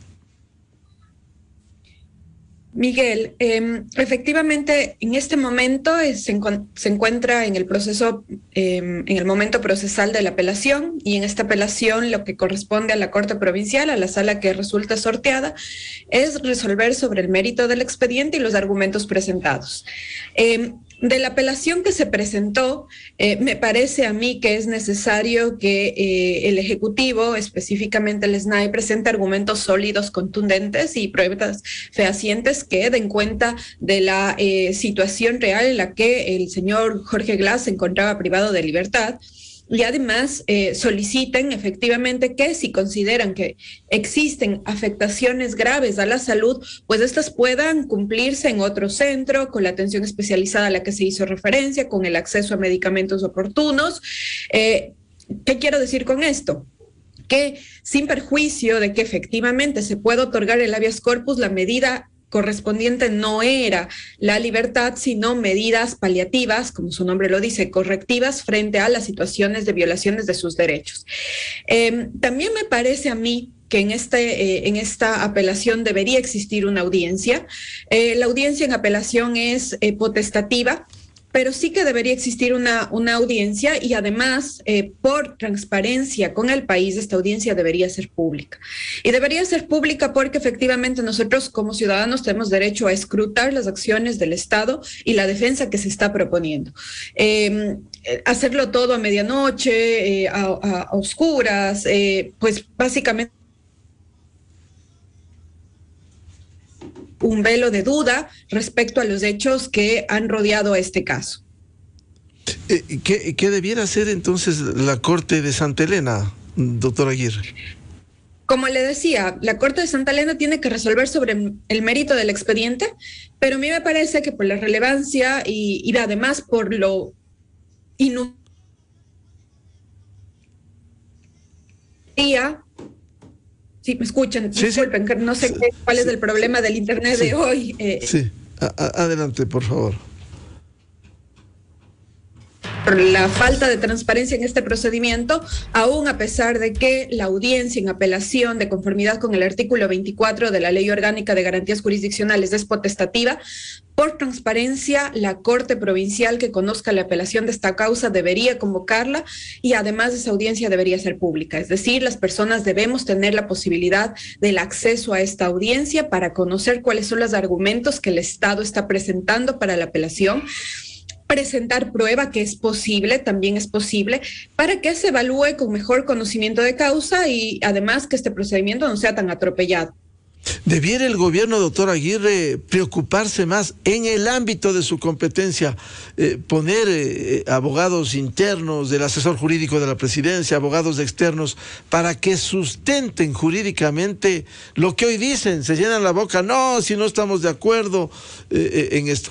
Miguel, eh, efectivamente en este momento eh, se, encu se encuentra en el proceso, eh, en el momento procesal de la apelación, y en esta apelación lo que corresponde a la Corte Provincial, a la sala que resulta sorteada, es resolver sobre el mérito del expediente y los argumentos presentados. Eh, De la apelación que se presentó, eh, me parece a mí que es necesario que eh, el Ejecutivo, específicamente el S N A I, presente argumentos sólidos, contundentes y pruebas fehacientes que den cuenta de la eh, situación real en la que el señor Jorge Glass se encontraba privado de libertad. Y además eh, soliciten efectivamente que si consideran que existen afectaciones graves a la salud, pues estas puedan cumplirse en otro centro, con la atención especializada a la que se hizo referencia, con el acceso a medicamentos oportunos. Eh, ¿Qué quiero decir con esto? Que sin perjuicio de que efectivamente se pueda otorgar el habeas corpus, la medida correspondiente no era la libertad, sino medidas paliativas, como su nombre lo dice, correctivas frente a las situaciones de violaciones de sus derechos. Eh, también me parece a mí que en, este, eh, en esta apelación debería existir una audiencia. Eh, la audiencia en apelación es eh, potestativa, pero sí que debería existir una, una audiencia y además, eh, por transparencia con el país, esta audiencia debería ser pública. Y debería ser pública porque efectivamente nosotros como ciudadanos tenemos derecho a escrutar las acciones del Estado y la defensa que se está proponiendo. Eh, hacerlo todo a medianoche, eh, a, a, a oscuras, eh, pues básicamente un velo de duda respecto a los hechos que han rodeado a este caso. Eh, ¿qué, ¿Qué debiera hacer entonces la Corte de Santa Elena, doctora Aguirre? Como le decía, la Corte de Santa Elena tiene que resolver sobre el mérito del expediente, pero a mí me parece que por la relevancia y, y además por lo inútil, sí, me escuchan, sí, disculpen, sí. no sé Sí, qué, cuál sí, es el problema del internet sí, de hoy. Eh, sí, a, a, adelante, por favor. Por la falta de transparencia en este procedimiento, aún a pesar de que la audiencia en apelación de conformidad con el artículo veinticuatro de la Ley Orgánica de Garantías Jurisdiccionales es potestativa, por transparencia, la Corte Provincial que conozca la apelación de esta causa debería convocarla y además esa audiencia debería ser pública. Es decir, las personas debemos tener la posibilidad del acceso a esta audiencia para conocer cuáles son los argumentos que el Estado está presentando para la apelación, presentar prueba que es posible, también es posible, para que se evalúe con mejor conocimiento de causa y además que este procedimiento no sea tan atropellado. ¿Debiera el gobierno, doctor Aguirre, preocuparse más en el ámbito de su competencia, eh, poner eh, abogados internos del asesor jurídico de la presidencia, abogados externos, para que sustenten jurídicamente lo que hoy dicen? Se llenan la boca, no, si no estamos de acuerdo eh, eh, en esto.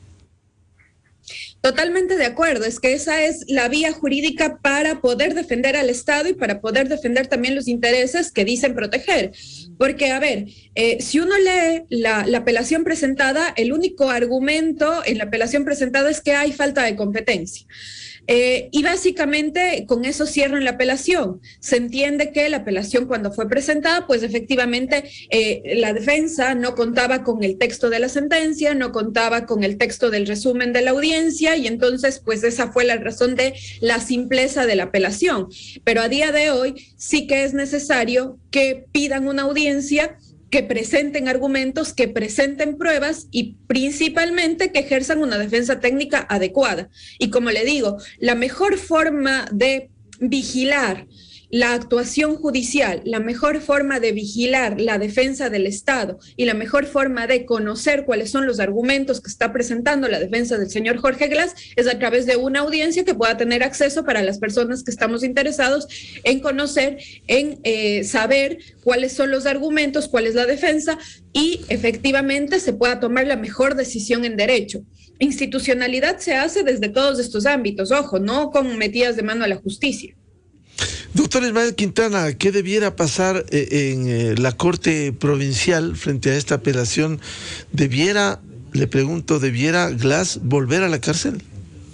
Totalmente de acuerdo, es que esa es la vía jurídica para poder defender al Estado y para poder defender también los intereses que dicen proteger. Porque, a ver, eh, si uno lee la, la apelación presentada, el único argumento en la apelación presentada es que hay falta de competencia. Eh, y básicamente con eso cierran la apelación. Se entiende que la apelación cuando fue presentada, pues efectivamente eh, la defensa no contaba con el texto de la sentencia, no contaba con el texto del resumen de la audiencia y entonces pues esa fue la razón de la simpleza de la apelación. Pero a día de hoy sí que es necesario que pidan una audiencia, que presenten argumentos, que presenten pruebas y principalmente que ejerzan una defensa técnica adecuada. Y como le digo, la mejor forma de vigilar la actuación judicial, la mejor forma de vigilar la defensa del Estado y la mejor forma de conocer cuáles son los argumentos que está presentando la defensa del señor Jorge Glass es a través de una audiencia que pueda tener acceso para las personas que estamos interesados en conocer, en eh, saber cuáles son los argumentos, cuál es la defensa y efectivamente se pueda tomar la mejor decisión en derecho. Institucionalidad se hace desde todos estos ámbitos, ojo, no con metidas de mano a la justicia. Doctor Ismael Quintana, ¿qué debiera pasar en eh, la Corte Provincial frente a esta apelación? ¿Debiera, le pregunto, debiera Glass volver a la cárcel?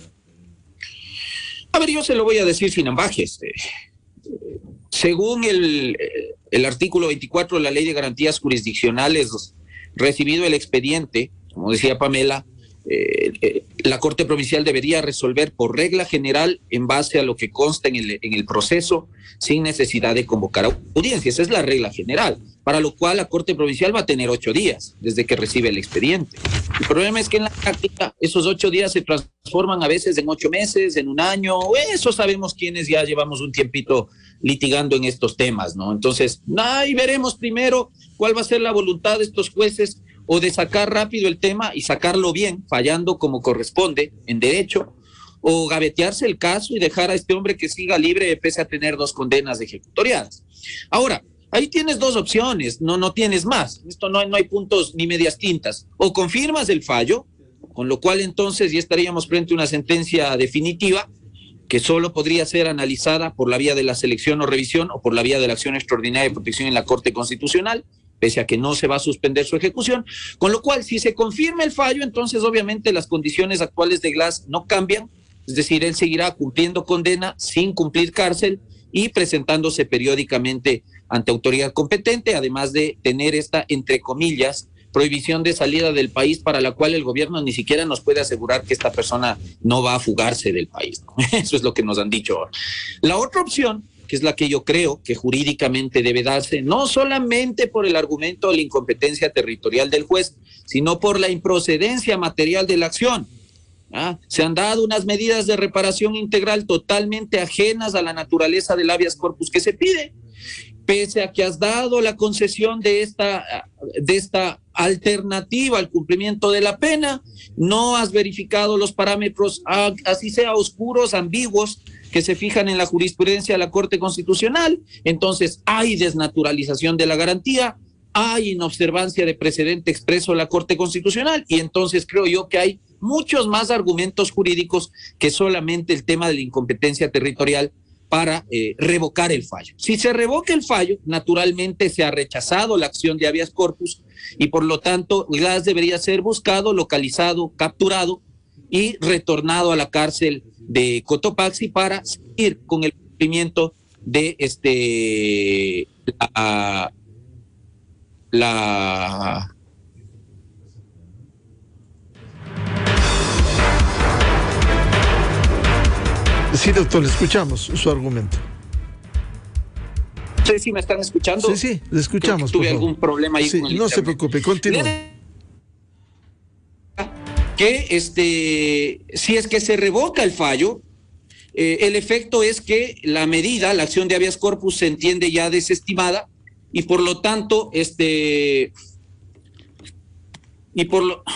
A ver, yo se lo voy a decir sin ambajes. Según el, el artículo veinticuatro de la Ley de Garantías Jurisdiccionales, recibido el expediente, como decía Pamela, Eh, eh, la Corte Provincial debería resolver por regla general en base a lo que consta en el, en el proceso sin necesidad de convocar audiencia. Esa es la regla general, para lo cual la Corte Provincial va a tener ocho días desde que recibe el expediente. El problema es que en la práctica esos ocho días se transforman a veces en ocho meses, en un año, eso sabemos quienes ya llevamos un tiempito litigando en estos temas, ¿no? Entonces, ahí veremos primero cuál va a ser la voluntad de estos jueces o de sacar rápido el tema y sacarlo bien, fallando como corresponde en derecho, o gavetearse el caso y dejar a este hombre que siga libre pese a tener dos condenas ejecutoriadas. Ahora, ahí tienes dos opciones, no, no tienes más. Esto no, no hay puntos ni medias tintas. O confirmas el fallo, con lo cual entonces ya estaríamos frente a una sentencia definitiva que solo podría ser analizada por la vía de la selección o revisión o por la vía de la acción extraordinaria de protección en la Corte Constitucional, pese a que no se va a suspender su ejecución, con lo cual si se confirma el fallo, entonces obviamente las condiciones actuales de Glass no cambian, es decir, él seguirá cumpliendo condena sin cumplir cárcel y presentándose periódicamente ante autoridad competente, además de tener esta, entre comillas, prohibición de salida del país para la cual el gobierno ni siquiera nos puede asegurar que esta persona no va a fugarse del país, ¿no? Eso es lo que nos han dicho ahora. La otra opción, que es la que yo creo que jurídicamente debe darse, no solamente por el argumento de la incompetencia territorial del juez, sino por la improcedencia material de la acción. ¿Ah? Se han dado unas medidas de reparación integral totalmente ajenas a la naturaleza del habeas corpus que se pide. Pese a que has dado la concesión de esta, de esta alternativa al cumplimiento de la pena, no has verificado los parámetros, así sea oscuros, ambiguos, que se fijan en la jurisprudencia de la Corte Constitucional. Entonces hay desnaturalización de la garantía, hay inobservancia de precedente expreso de la Corte Constitucional, y entonces creo yo que hay muchos más argumentos jurídicos que solamente el tema de la incompetencia territorial para eh, revocar el fallo. Si se revoca el fallo, naturalmente se ha rechazado la acción de habeas corpus y por lo tanto Glass debería ser buscado, localizado, capturado y retornado a la cárcel de Cotopaxi para seguir con el cumplimiento de este la, la Sí, doctor, le escuchamos su argumento. No sé si me están escuchando. Sí, sí, le escuchamos. Tuve algún problema ahí sí, con el no internet. se preocupe, continúe. Que este, si es que se revoca el fallo, eh, el efecto es que la medida, la acción de habeas corpus se entiende ya desestimada y por lo tanto, este, y por lo...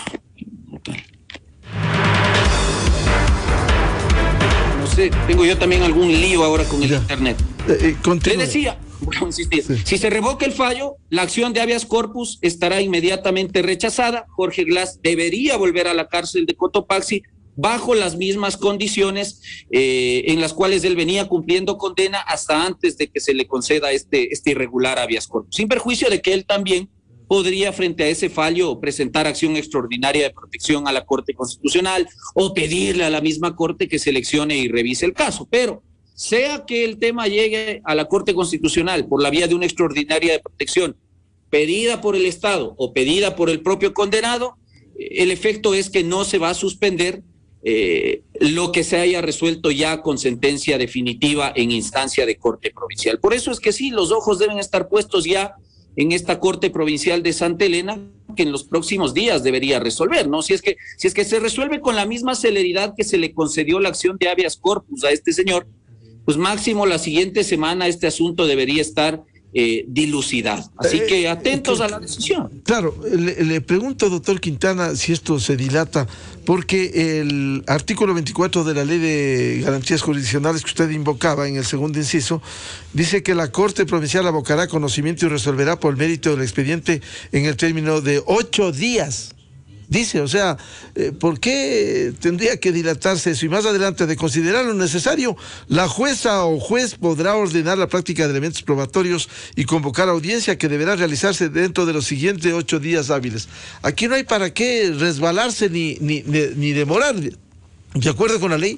No sé, tengo yo también algún lío ahora con el ya. internet. Eh, eh, Le decía, voy a insistir, sí. Si se revoca el fallo, la acción de habeas corpus estará inmediatamente rechazada. Jorge Glass debería volver a la cárcel de Cotopaxi bajo las mismas condiciones eh, en las cuales él venía cumpliendo condena hasta antes de que se le conceda este, este irregular habeas corpus, sin perjuicio de que él también podría frente a ese fallo presentar acción extraordinaria de protección a la Corte Constitucional o pedirle a la misma Corte que seleccione y revise el caso. Pero sea que el tema llegue a la Corte Constitucional por la vía de una extraordinaria de protección pedida por el Estado o pedida por el propio condenado, el efecto es que no se va a suspender eh, lo que se haya resuelto ya con sentencia definitiva en instancia de Corte Provincial. Por eso es que sí, los ojos deben estar puestos ya en esta Corte Provincial de Santa Elena, que en los próximos días debería resolver, ¿no? Si es que, si es que se resuelve con la misma celeridad que se le concedió la acción de habeas corpus a este señor, pues máximo la siguiente semana este asunto debería estar eh, dilucidado. Así eh, que atentos eh, a la decisión. Claro, le, le pregunto, doctor Quintana, si esto se dilata, porque el artículo veinticuatro de la Ley de Garantías Jurisdiccionales que usted invocaba en el segundo inciso, dice que la Corte Provincial abocará conocimiento y resolverá por mérito del expediente en el término de ocho días. Dice, o sea, eh, ¿por qué tendría que dilatarse eso? Y más adelante, de considerar lo necesario, la jueza o juez podrá ordenar la práctica de elementos probatorios y convocar audiencia que deberá realizarse dentro de los siguientes ocho días hábiles. Aquí no hay para qué resbalarse ni, ni, ni, ni demorar. ¿De acuerdo con la ley?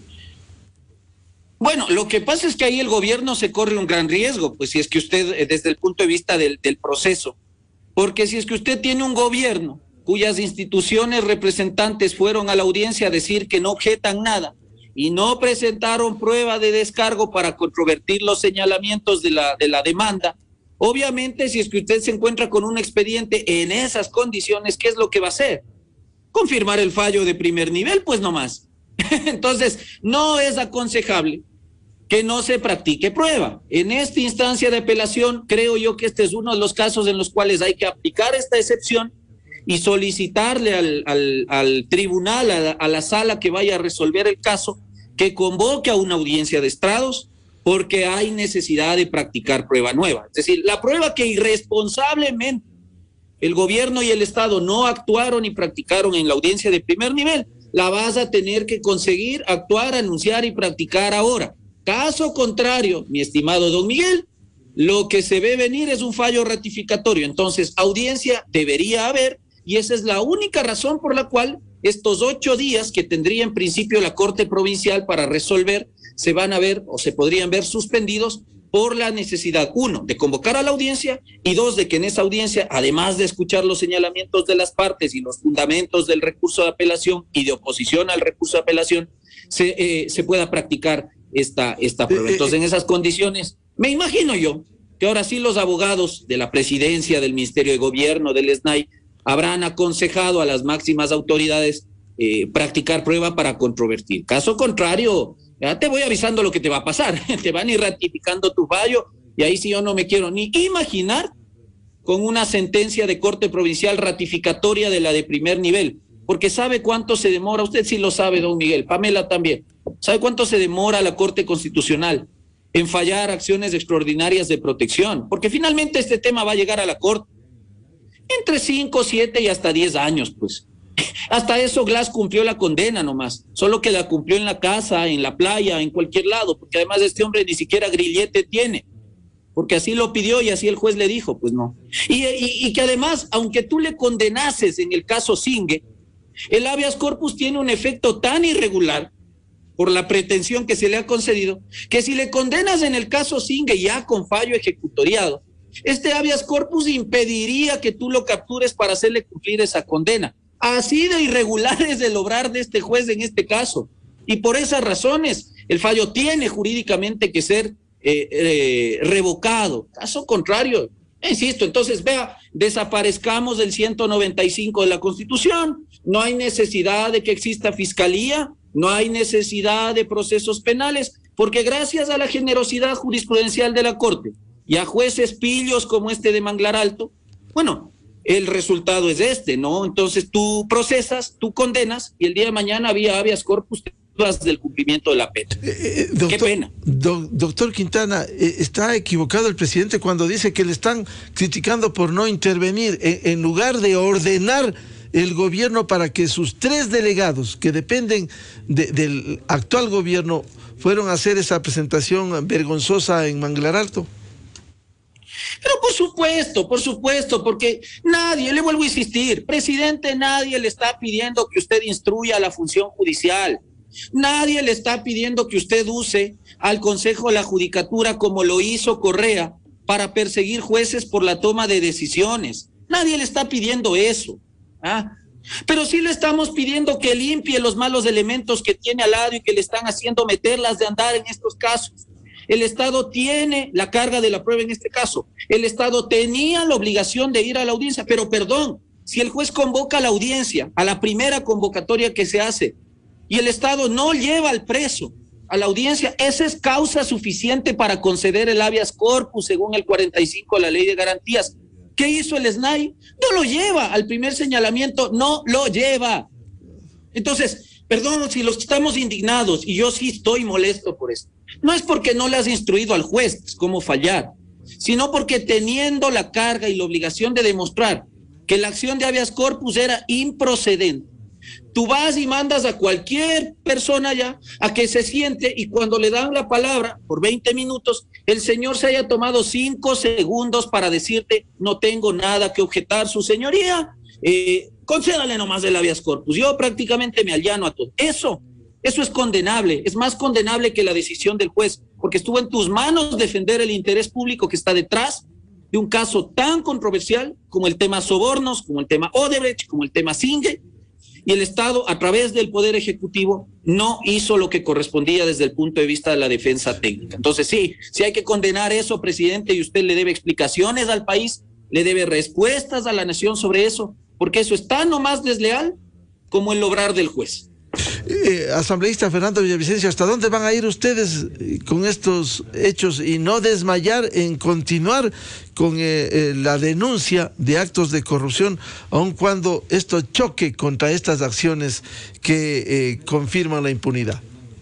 Bueno, lo que pasa es que ahí el gobierno se corre un gran riesgo, pues si es que usted, desde el punto de vista del, del proceso, porque si es que usted tiene un gobierno cuyas instituciones representantes fueron a la audiencia a decir que no objetan nada y no presentaron prueba de descargo para controvertir los señalamientos de la, de la demanda, obviamente si es que usted se encuentra con un expediente en esas condiciones, ¿qué es lo que va a hacer? Confirmar el fallo de primer nivel, pues no más. Entonces, no es aconsejable que no se practique prueba. En esta instancia de apelación, creo yo que este es uno de los casos en los cuales hay que aplicar esta excepción y solicitarle al, al, al tribunal, a la, a la sala que vaya a resolver el caso, que convoque a una audiencia de estrados, porque hay necesidad de practicar prueba nueva. Es decir, la prueba que irresponsablemente el gobierno y el Estado no actuaron y practicaron en la audiencia de primer nivel, la vas a tener que conseguir, actuar, anunciar y practicar ahora. Caso contrario, mi estimado don Miguel, lo que se ve venir es un fallo ratificatorio. Entonces, audiencia debería haber, y esa es la única razón por la cual estos ocho días que tendría en principio la Corte Provincial para resolver se van a ver o se podrían ver suspendidos por la necesidad, uno, de convocar a la audiencia y dos, de que en esa audiencia, además de escuchar los señalamientos de las partes y los fundamentos del recurso de apelación y de oposición al recurso de apelación, se, eh, se pueda practicar esta, esta prueba. Entonces, en esas condiciones, me imagino yo que ahora sí los abogados de la presidencia, del Ministerio de Gobierno, del S N A I, habrán aconsejado a las máximas autoridades eh, practicar prueba para controvertir. Caso contrario, ya te voy avisando lo que te va a pasar. Te van a ir ratificando tu fallo y ahí sí yo no me quiero ni imaginar con una sentencia de corte provincial ratificatoria de la de primer nivel, porque ¿sabe cuánto se demora? Usted sí lo sabe, don Miguel, Pamela también. ¿Sabe cuánto se demora la Corte Constitucional en fallar acciones extraordinarias de protección? Porque finalmente este tema va a llegar a la Corte entre cinco, siete y hasta diez años, pues. Hasta eso Glass cumplió la condena nomás, solo que la cumplió en la casa, en la playa, en cualquier lado, porque además este hombre ni siquiera grillete tiene, porque así lo pidió y así el juez le dijo, pues no. Y, y, y que además, aunque tú le condenases en el caso Singue, el habeas corpus tiene un efecto tan irregular por la pretensión que se le ha concedido, que si le condenas en el caso Singue ya con fallo ejecutoriado, este habeas corpus impediría que tú lo captures para hacerle cumplir esa condena. Así de irregular es el obrar de este juez en este caso. Y por esas razones, el fallo tiene jurídicamente que ser eh, eh, revocado. Caso contrario, insisto, entonces vea, desaparezcamos del ciento noventa y cinco de la Constitución, no hay necesidad de que exista fiscalía, no hay necesidad de procesos penales, porque gracias a la generosidad jurisprudencial de la Corte y a jueces pillos como este de Manglar Alto, bueno, el resultado es este, ¿no? Entonces tú procesas, tú condenas y el día de mañana había habeas corpus del cumplimiento de la pena. Eh, doctor, Qué pena. Do, doctor Quintana, eh, ¿está equivocado el presidente cuando dice que le están criticando por no intervenir en, en lugar de ordenar el gobierno para que sus tres delegados que dependen de, del actual gobierno fueron a hacer esa presentación vergonzosa en Manglar Alto? Pero por supuesto, por supuesto, porque nadie, le vuelvo a insistir, presidente, nadie le está pidiendo que usted instruya a la función judicial. Nadie le está pidiendo que usted use al Consejo de la Judicatura como lo hizo Correa para perseguir jueces por la toma de decisiones. Nadie le está pidiendo eso. ¿ah? Pero sí le estamos pidiendo que limpie los malos elementos que tiene al lado y que le están haciendo meterlas de andar en estos casos. El Estado tiene la carga de la prueba en este caso. El Estado tenía la obligación de ir a la audiencia, pero perdón, si el juez convoca a la audiencia, a la primera convocatoria que se hace, y el Estado no lleva al preso a la audiencia, esa es causa suficiente para conceder el habeas corpus según el cuarenta y cinco de la Ley de Garantías. ¿Qué hizo el S N A I? No lo lleva al primer señalamiento, no lo lleva. Entonces, perdón, si los estamos indignados, y yo sí estoy molesto por esto, no es porque no le has instruido al juez cómo fallar, sino porque teniendo la carga y la obligación de demostrar que la acción de habeas corpus era improcedente, tú vas y mandas a cualquier persona ya a que se siente y cuando le dan la palabra por veinte minutos, el señor se haya tomado cinco segundos para decirte no tengo nada que objetar, su señoría, eh, concédale nomás el habeas corpus, yo prácticamente me allano a todo. Eso, eso es condenable, es más condenable que la decisión del juez, porque estuvo en tus manos defender el interés público que está detrás de un caso tan controversial como el tema sobornos, como el tema Odebrecht, como el tema Singue, y el Estado, a través del Poder Ejecutivo, no hizo lo que correspondía desde el punto de vista de la defensa técnica. Entonces sí, sí hay que condenar eso, presidente, y usted le debe explicaciones al país, le debe respuestas a la nación sobre eso, porque eso es tan o más desleal como el obrar del juez. Eh, asambleísta Fernando Villavicencio, ¿hasta dónde van a ir ustedes con estos hechos y no desmayar en continuar con eh, eh, la denuncia de actos de corrupción, aun cuando esto choque contra estas acciones que eh, confirman la impunidad?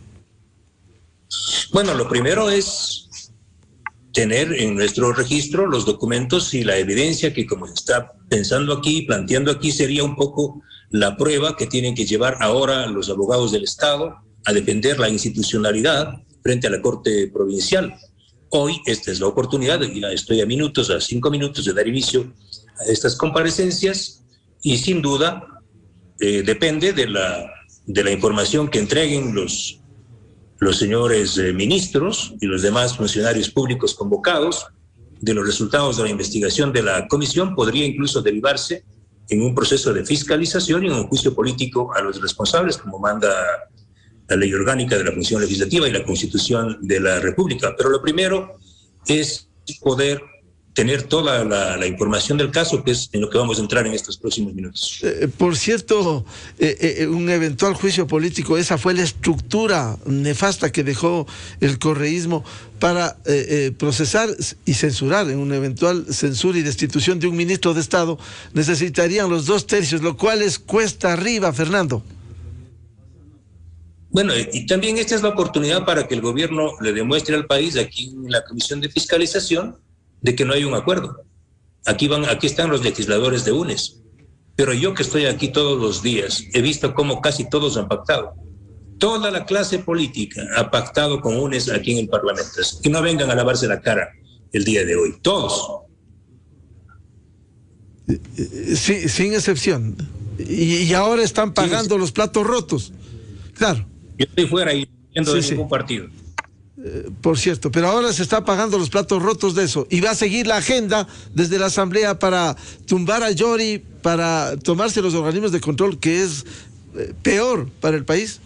Bueno, lo primero es tener en nuestro registro los documentos y la evidencia que, como se está pensando aquí, planteando aquí, sería un poco la prueba que tienen que llevar ahora los abogados del Estado a defender la institucionalidad frente a la Corte Provincial. Hoy esta es la oportunidad, ya estoy a minutos, a cinco minutos de dar inicio a estas comparecencias y sin duda eh, depende de la, de la información que entreguen los, los señores eh, ministros y los demás funcionarios públicos convocados de los resultados de la investigación de la comisión podría incluso derivarse en un proceso de fiscalización y en un juicio político a los responsables, como manda la ley orgánica de la función legislativa y la Constitución de la República. Pero lo primero es poder tener toda la, la información del caso, que es en lo que vamos a entrar en estos próximos minutos. Eh, por cierto, eh, eh, un eventual juicio político, esa fue la estructura nefasta que dejó el correísmo para eh, eh, procesar y censurar en una eventual censura y destitución de un ministro de Estado. Necesitarían los dos tercios, lo cual es cuesta arriba, Fernando. Bueno, y también esta es la oportunidad para que el gobierno le demuestre al país, aquí en la Comisión de Fiscalización, de que no hay un acuerdo. Aquí van, aquí están los legisladores de U N E S. Pero yo que estoy aquí todos los días, he visto cómo casi todos han pactado. Toda la clase política ha pactado con U N E S aquí en el Parlamento. Que no vengan a lavarse la cara el día de hoy. Todos. Sí, sin excepción. Y, y ahora están pagando sí, los platos rotos. Claro. Yo estoy fuera y no sí, de sí. ningún partido. Eh, por cierto, pero ahora se está pagando los platos rotos de eso y va a seguir la agenda desde la Asamblea para tumbar a Yori, para tomarse los organismos de control, que es eh, peor para el país.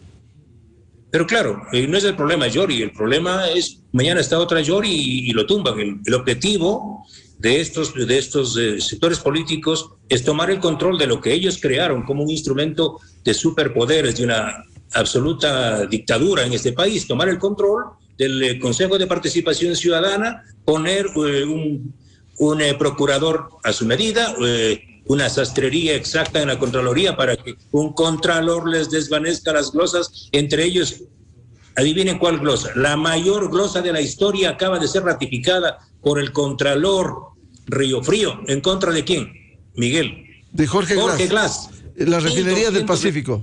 Pero claro, eh, no es el problema Yori, el problema es mañana está otra Yori y, y lo tumban. El, el objetivo de estos, de estos eh, sectores políticos es tomar el control de lo que ellos crearon como un instrumento de superpoderes, de una absoluta dictadura en este país, tomar el control del eh, Consejo de Participación Ciudadana, poner eh, un, un eh, procurador a su medida, eh, una sastrería exacta en la Contraloría para que un contralor les desvanezca las glosas, entre ellos, adivinen cuál glosa, la mayor glosa de la historia acaba de ser ratificada por el contralor Río Frío. ¿En contra de quién? Miguel. De Jorge, Jorge Glass. Glass. La refinería del Pacífico.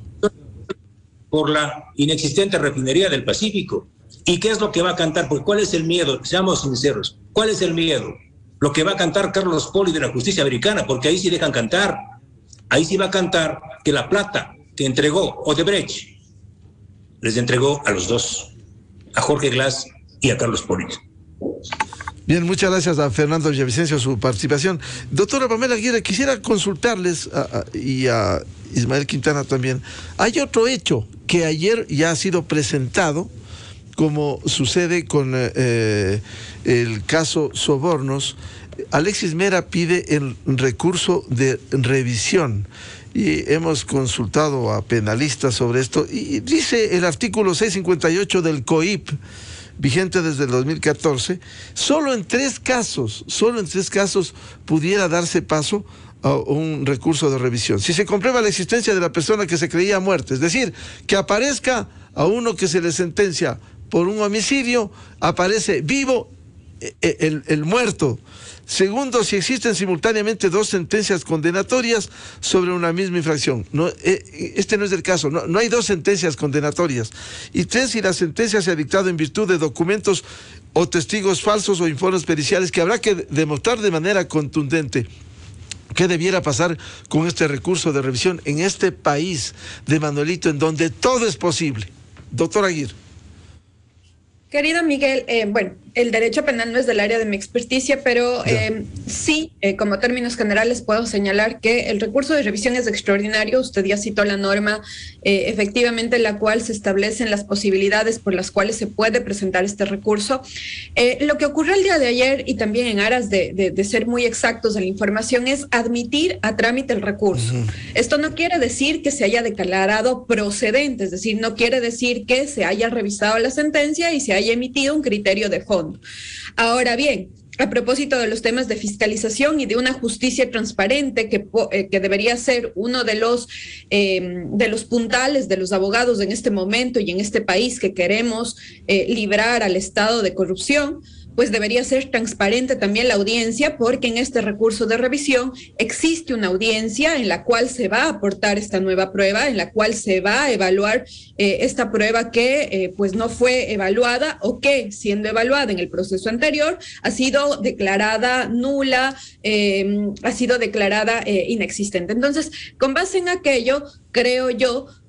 Por la inexistente refinería del Pacífico. ¿Y qué es lo que va a cantar? Porque ¿cuál es el miedo? Seamos sinceros. ¿Cuál es el miedo? Lo que va a cantar Carlos Poli de la justicia americana, porque ahí sí dejan cantar. Ahí sí va a cantar que la plata que entregó Odebrecht les entregó a los dos, a Jorge Glass y a Carlos Poli. Bien, muchas gracias a Fernando Villavicencio su participación. Doctora Pamela Aguirre, quisiera consultarles a, a, y a Ismael Quintana también. Hay otro hecho que ayer ya ha sido presentado, como sucede con eh, el caso Sobornos. Alexis Mera pide el recurso de revisión y hemos consultado a penalistas sobre esto y dice el artículo seiscientos cincuenta y ocho del C O I P, vigente desde el dos mil catorce, solo en tres casos, solo en tres casos pudiera darse paso a un recurso de revisión. Si se comprueba la existencia de la persona que se creía muerta, es decir, que aparezca a uno que se le sentencia por un homicidio, aparece vivo el, el, el muerto. Segundo, si existen simultáneamente dos sentencias condenatorias sobre una misma infracción. No, eh, este no es el caso, no, no hay dos sentencias condenatorias. Y tres, si la sentencia se ha dictado en virtud de documentos o testigos falsos o informes periciales que habrá que demostrar de manera contundente. ¿Qué debiera pasar con este recurso de revisión en este país de Manuelito, en donde todo es posible? Doctor Aguirre. Querido Miguel, eh, bueno, el derecho penal no es del área de mi experticia, pero eh, sí, eh, como términos generales puedo señalar que el recurso de revisión es extraordinario. Usted ya citó la norma, eh, efectivamente, en la cual se establecen las posibilidades por las cuales se puede presentar este recurso. Eh, lo que ocurrió el día de ayer, y también en aras de, de, de ser muy exactos en la información, es admitir a trámite el recurso. Uh-huh. Esto no quiere decir que se haya declarado procedente, es decir, no quiere decir que se haya revisado la sentencia y se haya emitido un criterio de fondo. Ahora bien, a propósito de los temas de fiscalización y de una justicia transparente que, eh, que debería ser uno de los, eh, de los puntales de los abogados en este momento y en este país que queremos eh, librar al Estado de corrupción, pues debería ser transparente también la audiencia, porque en este recurso de revisión existe una audiencia en la cual se va a aportar esta nueva prueba, en la cual se va a evaluar eh, esta prueba que eh, pues no fue evaluada o que, siendo evaluada en el proceso anterior, ha sido declarada nula, eh, ha sido declarada eh, inexistente. Entonces, con base en aquello, creo yo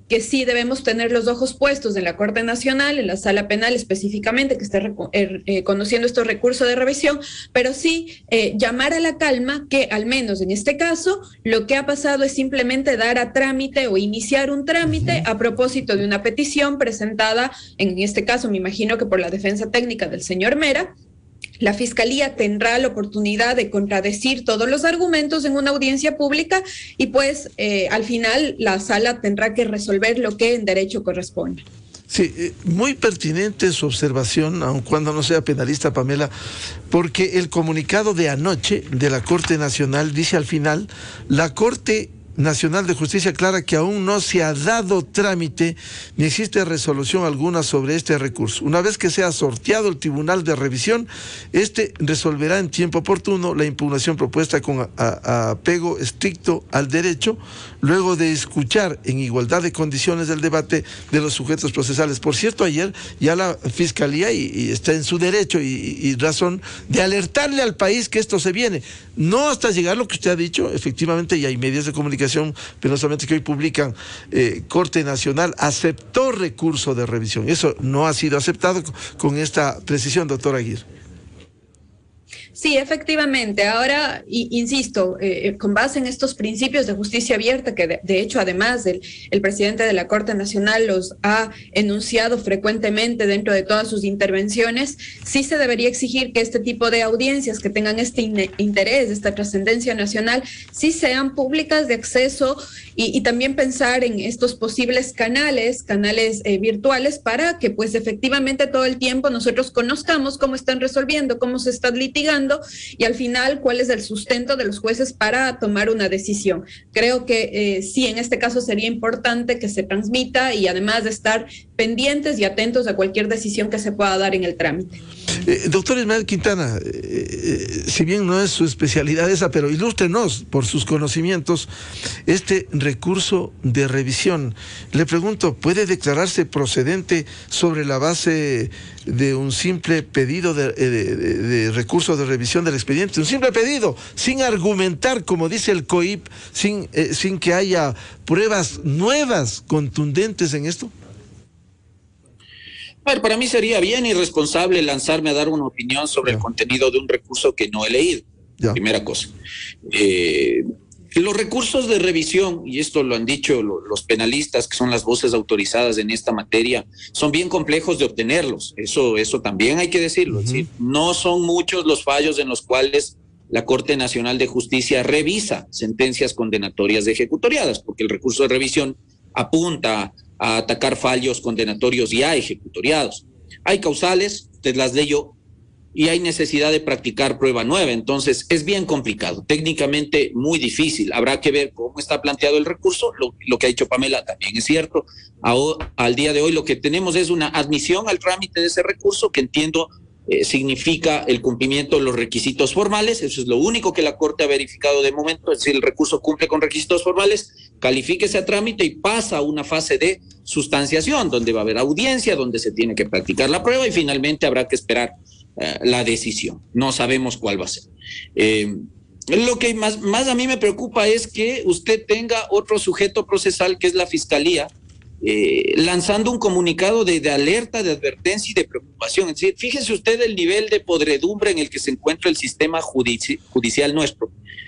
que sí debemos tener los ojos puestos en la Corte Nacional, en la Sala Penal específicamente, que esté eh, conociendo estos recursos de revisión, pero sí eh, llamar a la calma que, al menos en este caso, lo que ha pasado es simplemente dar a trámite o iniciar un trámite a propósito de una petición presentada, en este caso me imagino que por la defensa técnica del señor Mera. La Fiscalía tendrá la oportunidad de contradecir todos los argumentos en una audiencia pública y pues eh, al final la sala tendrá que resolver lo que en derecho corresponde. Sí, eh, muy pertinente su observación, aun cuando no sea penalista, Pamela, porque el comunicado de anoche de la Corte Nacional dice al final, la Corte Nacional de Justicia aclara que aún no se ha dado trámite ni existe resolución alguna sobre este recurso. Una vez que sea sorteado el Tribunal de Revisión, este resolverá en tiempo oportuno la impugnación propuesta con a, a, apego estricto al derecho, luego de escuchar en igualdad de condiciones el debate de los sujetos procesales. Por cierto, ayer ya la Fiscalía y, y está en su derecho y, y razón de alertarle al país que esto se viene. No hasta llegar lo que usted ha dicho, efectivamente, y hay medios de comunicación penosamente que hoy publican, eh, Corte Nacional aceptó recurso de revisión. Eso no ha sido aceptado con esta precisión, doctor Aguirre. Sí, efectivamente. Ahora, y, insisto, eh, con base en estos principios de justicia abierta, que de, de hecho, además, el, el presidente de la Corte Nacional los ha enunciado frecuentemente dentro de todas sus intervenciones, sí se debería exigir que este tipo de audiencias que tengan este in, interés, esta trascendencia nacional, sí sean públicas de acceso y, y también pensar en estos posibles canales, canales eh, virtuales, para que pues efectivamente todo el tiempo nosotros conozcamos cómo están resolviendo, cómo se está litigando, y al final cuál es el sustento de los jueces para tomar una decisión. Creo que eh, sí, en este caso sería importante que se transmita y además de estar pendientes y atentos a cualquier decisión que se pueda dar en el trámite. Eh, doctor Ismael Quintana, eh, eh, si bien no es su especialidad esa, pero ilústrenos por sus conocimientos este recurso de revisión. Le pregunto, ¿puede declararse procedente sobre la base de un simple pedido de, de, de, de recurso de revisión del expediente? Un simple pedido, sin argumentar, como dice el C O I P, sin, eh, sin que haya pruebas nuevas, contundentes en esto. A ver, para mí sería bien irresponsable lanzarme a dar una opinión sobre ya. el contenido de un recurso que no he leído. Ya. Primera cosa. Eh, los recursos de revisión, y esto lo han dicho lo, los penalistas, que son las voces autorizadas en esta materia, son bien complejos de obtenerlos. Eso, eso también hay que decirlo. Uh-huh. Es decir, no son muchos los fallos en los cuales la Corte Nacional de Justicia revisa sentencias condenatorias de ejecutoriadas, porque el recurso de revisión apunta a atacar fallos condenatorios ya ejecutoriados. Hay causales, usted las leyó, y hay necesidad de practicar prueba nueva. Entonces, es bien complicado, técnicamente muy difícil. Habrá que ver cómo está planteado el recurso. Lo, lo que ha dicho Pamela también es cierto. A, al día de hoy lo que tenemos es una admisión al trámite de ese recurso, que entiendo eh, significa el cumplimiento de los requisitos formales. Eso es lo único que la Corte ha verificado de momento. Es decir, el recurso cumple con requisitos formales, califíquese a trámite y pasa a una fase de sustanciación, donde va a haber audiencia, donde se tiene que practicar la prueba y finalmente habrá que esperar uh, la decisión. No sabemos cuál va a ser. Eh, lo que más, más a mí me preocupa es que usted tenga otro sujeto procesal, que es la Fiscalía, eh, lanzando un comunicado de, de alerta, de advertencia y de preocupación. Es decir, fíjese usted el nivel de podredumbre en el que se encuentra el sistema judici- judicial nuestro.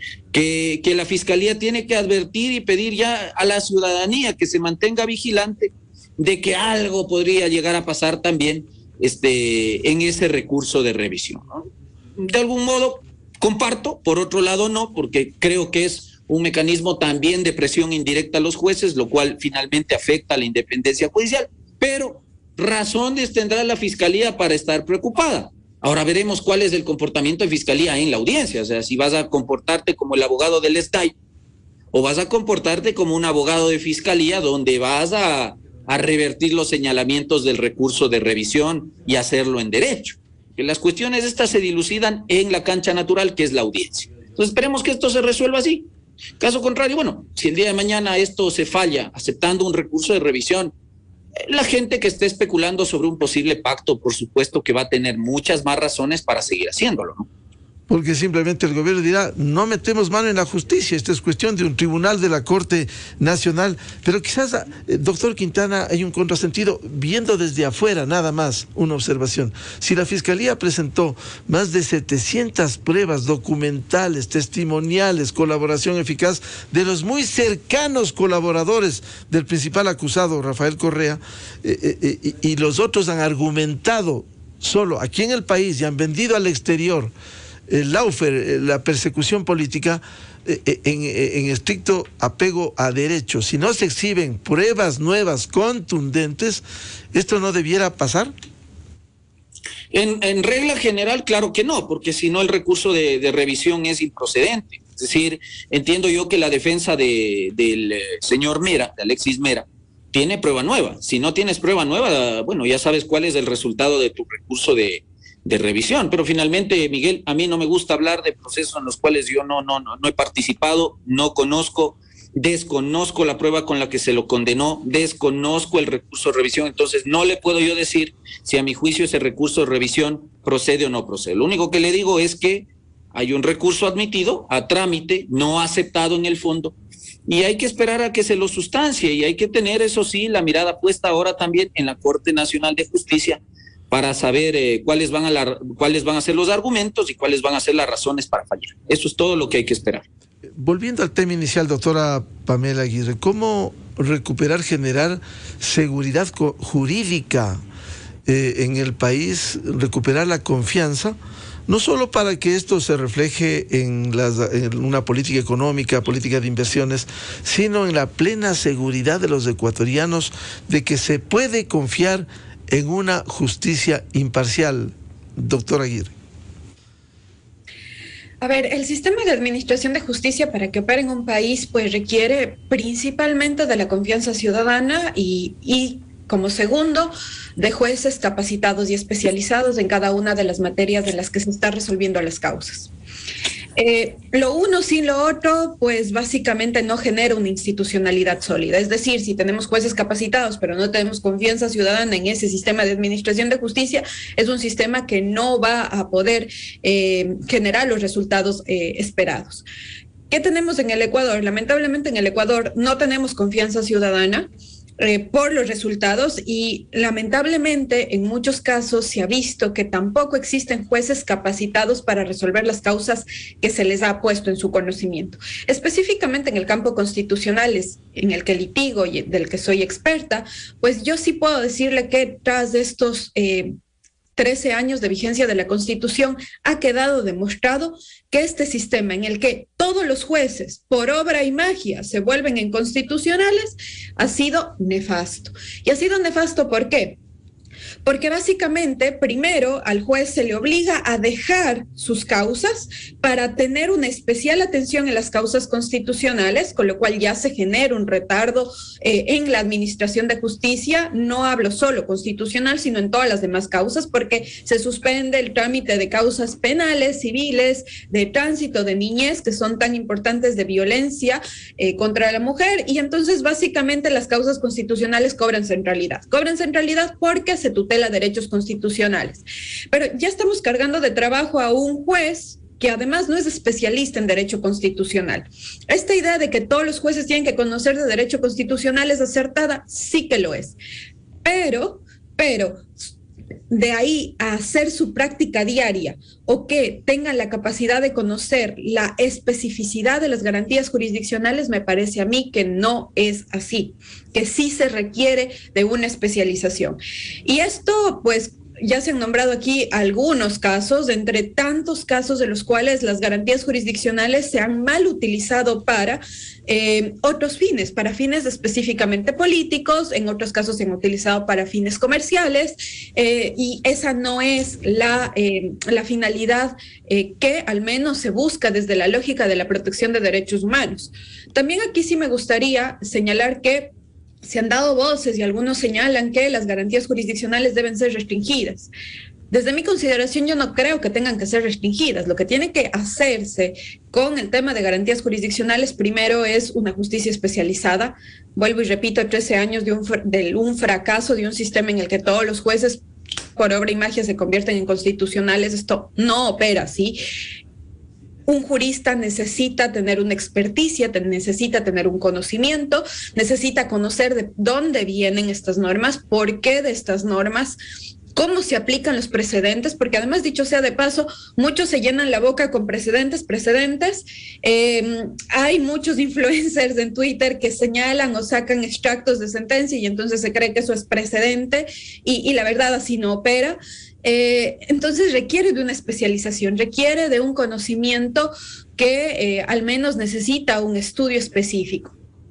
Que, que la Fiscalía tiene que advertir y pedir ya a la ciudadanía que se mantenga vigilante de que algo podría llegar a pasar también este, en ese recurso de revisión, ¿no? De algún modo comparto, por otro lado no, porque creo que es un mecanismo también de presión indirecta a los jueces, lo cual finalmente afecta a la independencia judicial, pero razones tendrá la Fiscalía para estar preocupada. Ahora veremos cuál es el comportamiento de Fiscalía en la audiencia, o sea, si vas a comportarte como el abogado del S D A I o vas a comportarte como un abogado de Fiscalía donde vas a, a revertir los señalamientos del recurso de revisión y hacerlo en derecho. Que las cuestiones estas se dilucidan en la cancha natural, que es la audiencia. Entonces esperemos que esto se resuelva así. Caso contrario, bueno, si el día de mañana esto se falla aceptando un recurso de revisión, la gente que esté especulando sobre un posible pacto, por supuesto que va a tener muchas más razones para seguir haciéndolo, ¿no? porque simplemente el gobierno dirá, no metemos mano en la justicia, esta es cuestión de un tribunal de la Corte Nacional. Pero quizás, eh, doctor Quintana, hay un contrasentido, viendo desde afuera nada más una observación. Si la Fiscalía presentó más de setecientas pruebas documentales, testimoniales, colaboración eficaz de los muy cercanos colaboradores del principal acusado, Rafael Correa, eh, eh, eh, y, y los otros han argumentado solo aquí en el país y han vendido al exterior el lawfare, la persecución política, eh, en, en estricto apego a derechos. Si no se exhiben pruebas nuevas, contundentes, ¿esto no debiera pasar? En, en regla general, claro que no, porque si no el recurso de, de revisión es improcedente. Es decir, entiendo yo que la defensa de, del señor Mera, de Alexis Mera, tiene prueba nueva. Si no tienes prueba nueva, bueno, ya sabes cuál es el resultado de tu recurso de de revisión, pero finalmente, Miguel, a mí no me gusta hablar de procesos en los cuales yo no, no, no, no he participado, no conozco, desconozco la prueba con la que se lo condenó, desconozco el recurso de revisión, entonces no le puedo yo decir si a mi juicio ese recurso de revisión procede o no procede. Lo único que le digo es que hay un recurso admitido a trámite, no aceptado en el fondo, y hay que esperar a que se lo sustancie, y hay que tener, eso sí, la mirada puesta ahora también en la Corte Nacional de Justicia, para saber eh, cuáles van a la, cuáles van a ser los argumentos y cuáles van a ser las razones para fallar. Eso es todo lo que hay que esperar. Volviendo al tema inicial, doctora Pamela Aguirre, ¿cómo recuperar, generar seguridad jurídica eh, en el país, recuperar la confianza, no solo para que esto se refleje en, las, en una política económica, política de inversiones, sino en la plena seguridad de los ecuatorianos de que se puede confiar en una justicia imparcial, doctor Aguirre? A ver, el sistema de administración de justicia para que opere en un país pues requiere principalmente de la confianza ciudadana y, y como segundo, de jueces capacitados y especializados en cada una de las materias de las que se está resolviendo las causas. Eh, lo uno sin lo otro, pues básicamente no genera una institucionalidad sólida. Es decir, si tenemos jueces capacitados, pero no tenemos confianza ciudadana en ese sistema de administración de justicia, es un sistema que no va a poder eh, generar los resultados eh, esperados. ¿Qué tenemos en el Ecuador? Lamentablemente en el Ecuador no tenemos confianza ciudadana Eh, por los resultados y lamentablemente en muchos casos se ha visto que tampoco existen jueces capacitados para resolver las causas que se les ha puesto en su conocimiento. Específicamente en el campo constitucional, en el que litigo y del que soy experta, pues yo sí puedo decirle que tras estos eh, trece años de vigencia de la Constitución, ha quedado demostrado que este sistema en el que todos los jueces, por obra y magia, se vuelven inconstitucionales, ha sido nefasto. Y ha sido nefasto, ¿por qué? Porque básicamente, primero, al juez se le obliga a dejar sus causas para tener una especial atención en las causas constitucionales, con lo cual ya se genera un retardo eh, en la administración de justicia. No hablo solo constitucional, sino en todas las demás causas, porque se suspende el trámite de causas penales, civiles, de tránsito, de niñez, que son tan importantes, de violencia eh, contra la mujer, y entonces básicamente las causas constitucionales cobran centralidad. Cobran centralidad porque se tutela derechos constitucionales. Pero ya estamos cargando de trabajo a un juez que además no es especialista en derecho constitucional. Esta idea de que todos los jueces tienen que conocer de derecho constitucional es acertada, sí que lo es. Pero, pero, de ahí a hacer su práctica diaria o que tengan la capacidad de conocer la especificidad de las garantías jurisdiccionales, me parece a mí que no es así, que sí se requiere de una especialización. Y esto, pues, ya se han nombrado aquí algunos casos, entre tantos casos de los cuales las garantías jurisdiccionales se han mal utilizado para eh, otros fines, para fines específicamente políticos, en otros casos se han utilizado para fines comerciales, eh, y esa no es la, eh, la finalidad eh, que al menos se busca desde la lógica de la protección de derechos humanos. También aquí sí me gustaría señalar que se han dado voces y algunos señalan que las garantías jurisdiccionales deben ser restringidas. Desde mi consideración, yo no creo que tengan que ser restringidas. Lo que tiene que hacerse con el tema de garantías jurisdiccionales, primero, es una justicia especializada. Vuelvo y repito, trece años de un, de un fracaso de un sistema en el que todos los jueces por obra y magia se convierten en constitucionales. Esto no opera así. un jurista necesita tener una experticia, te- necesita tener un conocimiento, necesita conocer de dónde vienen estas normas, por qué de estas normas, cómo se aplican los precedentes, porque además, dicho sea de paso, muchos se llenan la boca con precedentes, precedentes. Eh, hay muchos influencers en Twitter que señalan o sacan extractos de sentencia y entonces se cree que eso es precedente y, y la verdad así no opera. Eh, entonces requiere de una especialización, requiere de un conocimiento que eh, al menos necesita un estudio específico.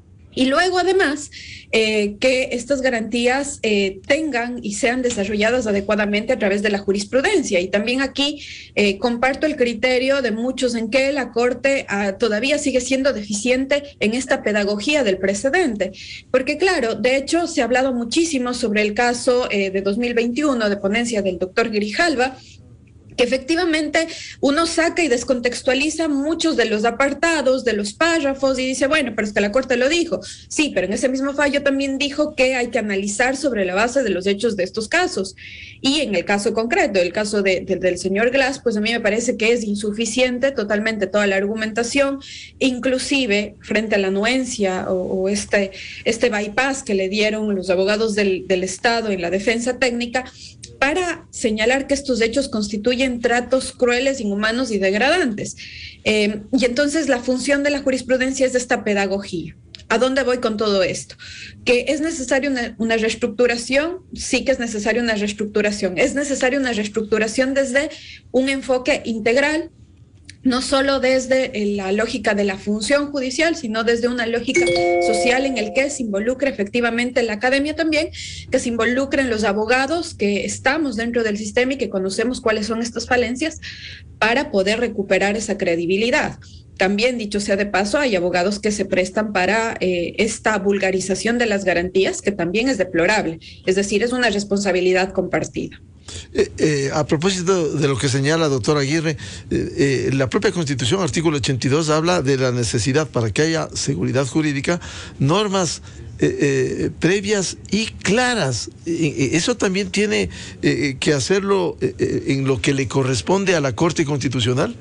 Y luego, además, eh, que estas garantías eh, tengan y sean desarrolladas adecuadamente a través de la jurisprudencia. Y también aquí eh, comparto el criterio de muchos en que la Corte ah, todavía sigue siendo deficiente en esta pedagogía del precedente. Porque, claro, de hecho, se ha hablado muchísimo sobre el caso eh, de dos mil veintiuno de ponencia del doctor Grijalva, que efectivamente uno saca y descontextualiza muchos de los apartados, de los párrafos, y dice, bueno, pero es que la Corte lo dijo. Sí, pero en ese mismo fallo también dijo que hay que analizar sobre la base de los hechos de estos casos. Y en el caso concreto, el caso de, de, del señor Glass, pues a mí me parece que es insuficiente totalmente toda la argumentación, inclusive frente a la anuencia o, o este, este bypass que le dieron los abogados del, del Estado en la defensa técnica, para señalar que estos hechos constituyen tratos crueles, inhumanos y degradantes. Eh, y entonces la función de la jurisprudencia es esta pedagogía. ¿A dónde voy con todo esto? ¿Que es necesaria una, una reestructuración? Sí que es necesaria una reestructuración. Es necesaria una reestructuración desde un enfoque integral, no solo desde la lógica de la función judicial, sino desde una lógica social en el que se involucre efectivamente la academia también, que se involucren los abogados que estamos dentro del sistema y que conocemos cuáles son estas falencias para poder recuperar esa credibilidad. También, dicho sea de paso, hay abogados que se prestan para eh, esta vulgarización de las garantías, que también es deplorable. Es decir, es una responsabilidad compartida. Eh, eh, a propósito de lo que señala doctor Aguirre, eh, eh, la propia Constitución, artículo ochenta y dos, habla de la necesidad para que haya seguridad jurídica, normas eh, eh, previas y claras. Eh, eso también tiene eh, que hacerlo eh, en lo que le corresponde a la Corte Constitucional.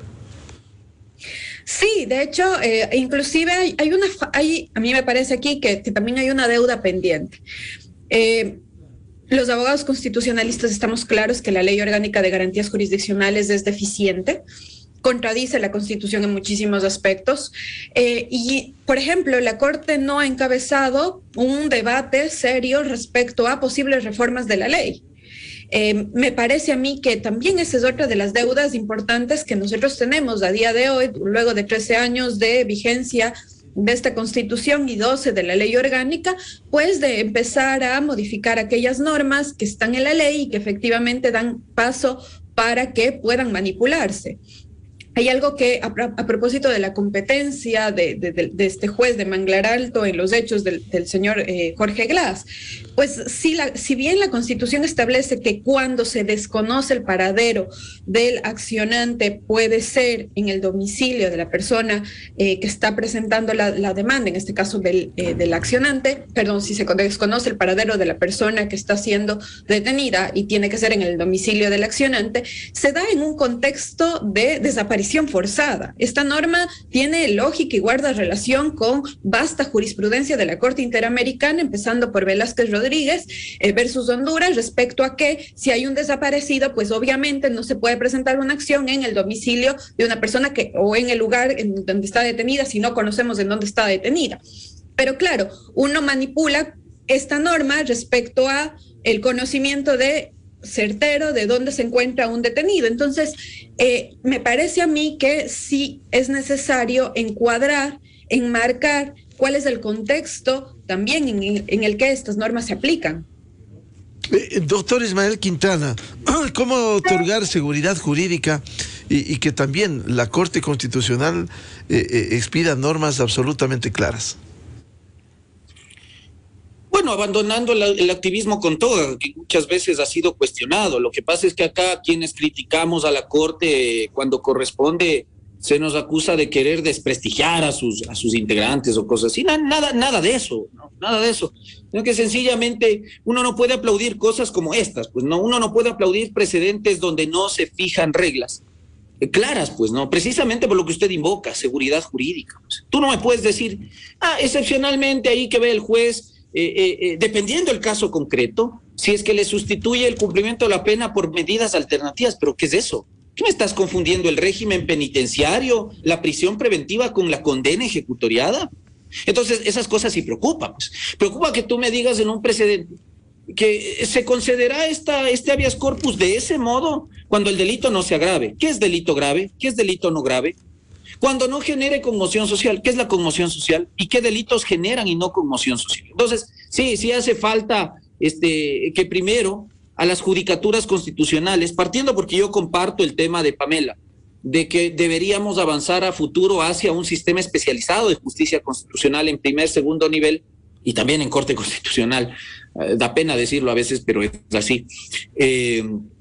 Sí, de hecho, eh, inclusive hay, hay una, hay, a mí me parece aquí que, que también hay una deuda pendiente. Eh, Los abogados constitucionalistas estamos claros que la Ley Orgánica de Garantías Jurisdiccionales es deficiente, contradice la Constitución en muchísimos aspectos. Eh, y, por ejemplo, la Corte no ha encabezado un debate serio respecto a posibles reformas de la ley. Eh, me parece a mí que también esa es otra de las deudas importantes que nosotros tenemos a día de hoy, luego de trece años de vigencia de esta Constitución y doce de la Ley Orgánica, pues de empezar a modificar aquellas normas que están en la ley y que efectivamente dan paso para que puedan manipularse. Hay algo que, a, a propósito de la competencia de, de, de, de este juez de Manglar Alto en los hechos del, del señor eh, Jorge Glass, pues si, la, si bien la Constitución establece que cuando se desconoce el paradero del accionante puede ser en el domicilio de la persona eh, que está presentando la, la demanda, en este caso del, eh, del accionante, perdón, si se desconoce el paradero de la persona que está siendo detenida y tiene que ser en el domicilio del accionante, se da en un contexto de desaparición forzada. Esta norma tiene lógica y guarda relación con vasta jurisprudencia de la Corte Interamericana, empezando por Velázquez Rodríguez eh, versus Honduras, respecto a que si hay un desaparecido, pues obviamente no se puede presentar una acción en el domicilio de una persona que, o en el lugar en donde está detenida, si no conocemos en dónde está detenida. Pero claro, uno manipula esta norma respecto a el conocimiento de certero de dónde se encuentra un detenido. Entonces, eh, me parece a mí que sí es necesario encuadrar, enmarcar cuál es el contexto también en, en el que estas normas se aplican. Eh, doctor Ismael Quintana, ¿cómo otorgar seguridad jurídica y, y que también la Corte Constitucional eh, eh, expida normas absolutamente claras? Bueno, abandonando el, el activismo con todo, que muchas veces ha sido cuestionado. Lo que pasa es que acá quienes criticamos a la Corte cuando corresponde se nos acusa de querer desprestigiar a sus, a sus integrantes o cosas así. Nada, nada de eso, ¿no? Nada de eso. Sino que sencillamente uno no puede aplaudir cosas como estas, pues no, uno no puede aplaudir precedentes donde no se fijan reglas claras, pues, ¿no? Precisamente por lo que usted invoca, seguridad jurídica. Pues. Tú no me puedes decir, ah, excepcionalmente ahí que ve el juez, eh, eh, eh, dependiendo del caso concreto, si es que le sustituye el cumplimiento de la pena por medidas alternativas. ¿Pero qué es eso? ¿Qué me estás confundiendo el régimen penitenciario, la prisión preventiva con la condena ejecutoriada? Entonces, esas cosas sí preocupan. Pues. Preocupa que tú me digas en un precedente que se concederá esta, este habeas corpus de ese modo cuando el delito no se agrave. ¿Qué es delito grave? ¿Qué es delito no grave? Cuando no genere conmoción social. ¿Qué es la conmoción social? ¿Y qué delitos generan y no conmoción social? Entonces, sí, sí hace falta este, que primero a las judicaturas constitucionales, partiendo porque yo comparto el tema de Pamela, de que deberíamos avanzar a futuro hacia un sistema especializado de justicia constitucional en primer, segundo nivel y también en Corte Constitucional. Eh, da pena decirlo a veces, pero es así. Eh,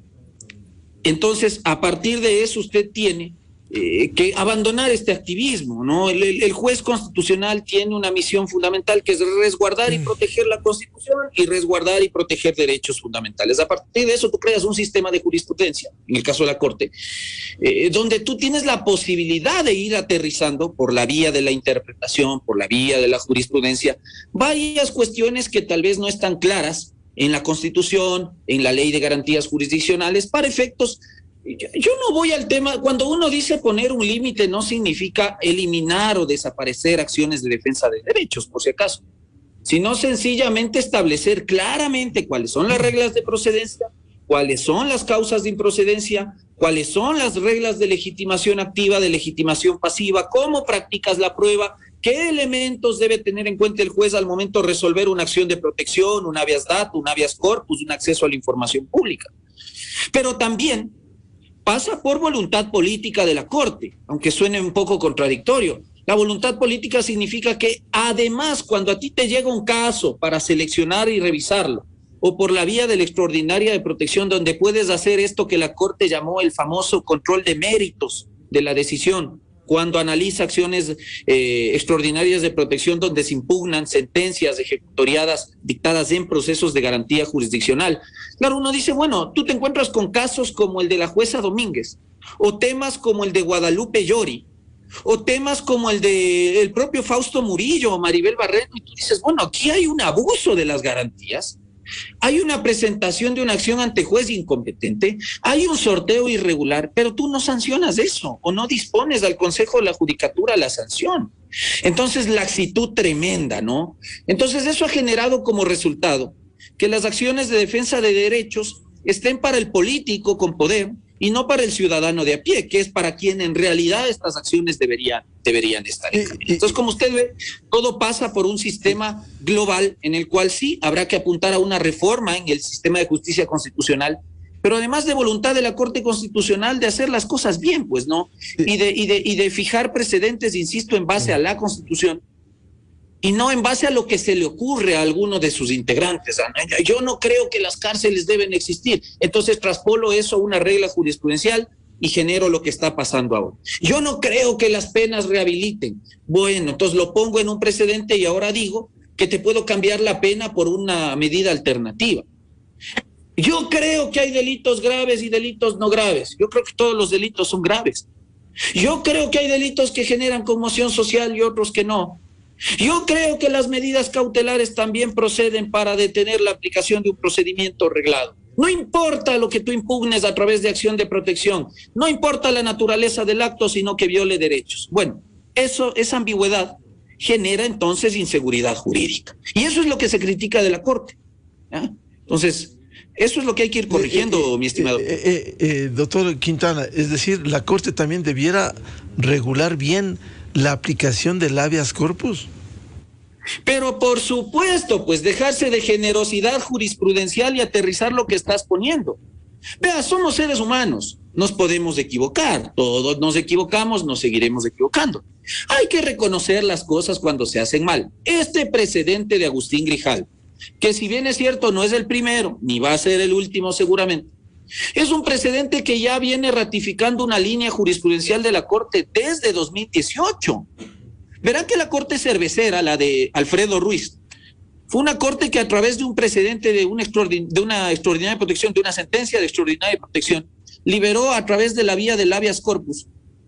entonces, a partir de eso usted tiene eh, que abandonar este activismo, ¿no? El, el, el juez constitucional tiene una misión fundamental que es resguardar y proteger la Constitución y resguardar y proteger derechos fundamentales. A partir de eso tú creas un sistema de jurisprudencia, en el caso de la Corte, eh, donde tú tienes la posibilidad de ir aterrizando por la vía de la interpretación, por la vía de la jurisprudencia, varias cuestiones que tal vez no están claras en la Constitución, en la Ley de Garantías Jurisdiccionales, para efectos. Yo, yo no voy al tema, cuando uno dice poner un límite no significa eliminar o desaparecer acciones de defensa de derechos, por si acaso, sino sencillamente establecer claramente cuáles son las reglas de procedencia, cuáles son las causas de improcedencia, cuáles son las reglas de legitimación activa, de legitimación pasiva, cómo practicas la prueba, qué elementos debe tener en cuenta el juez al momento de resolver una acción de protección, un habeas data, un habeas corpus, un acceso a la información pública. Pero también pasa por voluntad política de la Corte, aunque suene un poco contradictorio. La voluntad política significa que además cuando a ti te llega un caso para seleccionar y revisarlo, o por la vía de la extraordinaria de protección, donde puedes hacer esto que la Corte llamó el famoso control de méritos de la decisión, cuando analiza acciones eh, extraordinarias de protección donde se impugnan sentencias ejecutoriadas dictadas en procesos de garantía jurisdiccional. Claro, uno dice, bueno, tú te encuentras con casos como el de la jueza Domínguez, o temas como el de Guadalupe Llori, o temas como el de el propio Fausto Murillo o Maribel Barreno, y tú dices, bueno, aquí hay un abuso de las garantías. Hay una presentación de una acción ante juez incompetente, hay un sorteo irregular, pero tú no sancionas eso o no dispones al Consejo de la Judicatura la sanción. Entonces, laxitud tremenda, ¿no? Entonces, eso ha generado como resultado que las acciones de defensa de derechos estén para el político con poder y no para el ciudadano de a pie, que es para quien en realidad estas acciones deberían, deberían estar. Entonces, como usted ve, todo pasa por un sistema global en el cual sí habrá que apuntar a una reforma en el sistema de justicia constitucional, pero además de voluntad de la Corte Constitucional de hacer las cosas bien, pues, ¿no? Y de, y de, y de fijar precedentes, insisto, en base a la Constitución, y no en base a lo que se le ocurre a alguno de sus integrantes. Yo no creo que las cárceles deben existir, entonces traspolo eso a una regla jurisprudencial y genero lo que está pasando ahora. Yo no creo que las penas rehabiliten. Bueno, entonces lo pongo en un precedente y ahora digo que te puedo cambiar la pena por una medida alternativa. Yo creo que hay delitos graves y delitos no graves. Yo creo que todos los delitos son graves. Yo creo que hay delitos que generan conmoción social y otros que no. Yo creo que las medidas cautelares también proceden para detener la aplicación de un procedimiento reglado. No importa lo que tú impugnes a través de acción de protección, no importa la naturaleza del acto, sino que viole derechos. Bueno, eso, esa ambigüedad genera entonces inseguridad jurídica. Y eso es lo que se critica de la Corte. ¿Ya? Entonces, eso es lo que hay que ir corrigiendo, eh, eh, mi estimado. Eh, eh, eh, doctor Quintana, es decir, la Corte también debiera regular bien la aplicación del habeas corpus. Pero por supuesto, pues dejarse de generosidad jurisprudencial y aterrizar lo que estás poniendo. Vea, somos seres humanos, nos podemos equivocar, todos nos equivocamos, nos seguiremos equivocando. Hay que reconocer las cosas cuando se hacen mal. Este precedente de Agustín Grijalva, que si bien es cierto no es el primero, ni va a ser el último seguramente, es un precedente que ya viene ratificando una línea jurisprudencial de la Corte desde dos mil dieciocho. Verán que la Corte Cervecera, la de Alfredo Ruiz, fue una Corte que a través de un precedente de una, extraordin- de una extraordinaria protección, de una sentencia de extraordinaria protección, liberó a través de la vía del habeas corpus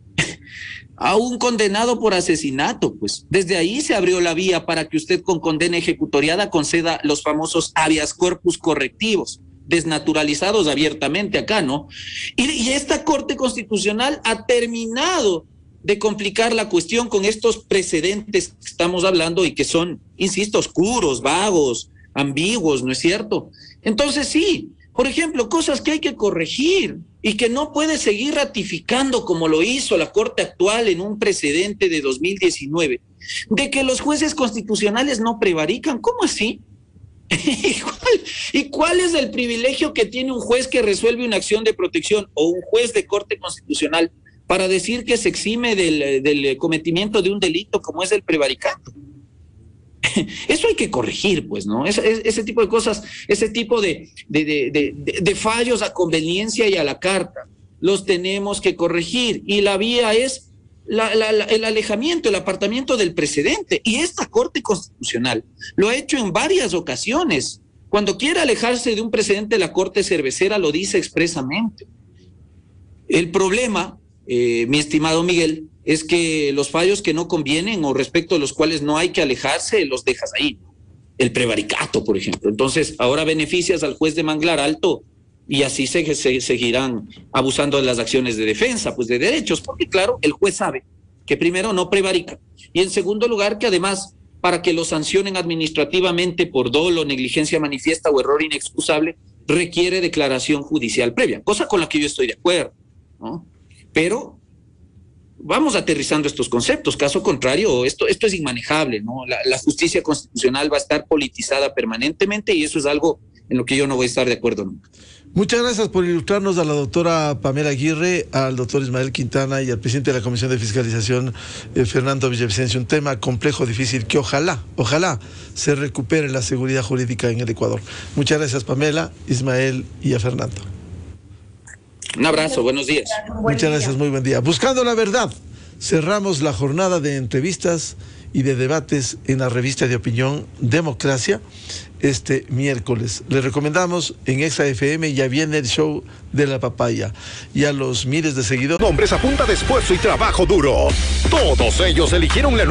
a un condenado por asesinato, pues desde ahí se abrió la vía para que usted con condena ejecutoriada conceda los famosos habeas corpus correctivos, desnaturalizados abiertamente acá, ¿no? Y, y esta Corte Constitucional ha terminado de complicar la cuestión con estos precedentes que estamos hablando y que son, insisto, oscuros, vagos, ambiguos, ¿no es cierto? Entonces sí, por ejemplo, cosas que hay que corregir y que no puede seguir ratificando como lo hizo la Corte actual en un precedente de dos mil diecinueve, de que los jueces constitucionales no prevarican. ¿Cómo así? ¿Y cuál, ¿Y cuál es el privilegio que tiene un juez que resuelve una acción de protección o un juez de Corte Constitucional para decir que se exime del, del cometimiento de un delito como es el prevaricato? Eso hay que corregir, pues, ¿no? Es, es, ese tipo de cosas, ese tipo de, de, de, de, de fallos a conveniencia y a la carta, los tenemos que corregir. Y la vía es la, la, la, el alejamiento, el apartamiento del precedente. Y esta Corte Constitucional lo ha hecho en varias ocasiones. Cuando quiere alejarse de un precedente, la Corte Cervecera lo dice expresamente. El problema, eh, mi estimado Miguel, es que los fallos que no convienen o respecto a los cuales no hay que alejarse, los dejas ahí. El prevaricato, por ejemplo. Entonces, ahora beneficias al juez de Manglar Alto y así se, se seguirán abusando de las acciones de defensa, pues de derechos, porque claro, el juez sabe que primero no prevarica y en segundo lugar que además para que lo sancionen administrativamente por dolo, negligencia manifiesta o error inexcusable, requiere declaración judicial previa, cosa con la que yo estoy de acuerdo, ¿no? Pero vamos aterrizando estos conceptos, caso contrario, esto, esto es inmanejable, ¿no? La, la justicia constitucional va a estar politizada permanentemente y eso es algo en lo que yo no voy a estar de acuerdo nunca. Muchas gracias por ilustrarnos a la doctora Pamela Aguirre, al doctor Ismael Quintana y al presidente de la Comisión de Fiscalización, eh, Fernando Villavicencio. Un tema complejo, difícil, que ojalá, ojalá se recupere la seguridad jurídica en el Ecuador. Muchas gracias, Pamela, Ismael y a Fernando. Un abrazo, buenos días. Muchas gracias, muy buen día. Buscando la verdad, cerramos la jornada de entrevistas y de debates en la revista de opinión Democracia este miércoles. Les recomendamos en Exa F M, ya viene el show de la papaya. Y a los miles de seguidores. Hombres a punta de esfuerzo y trabajo duro. Todos ellos eligieron la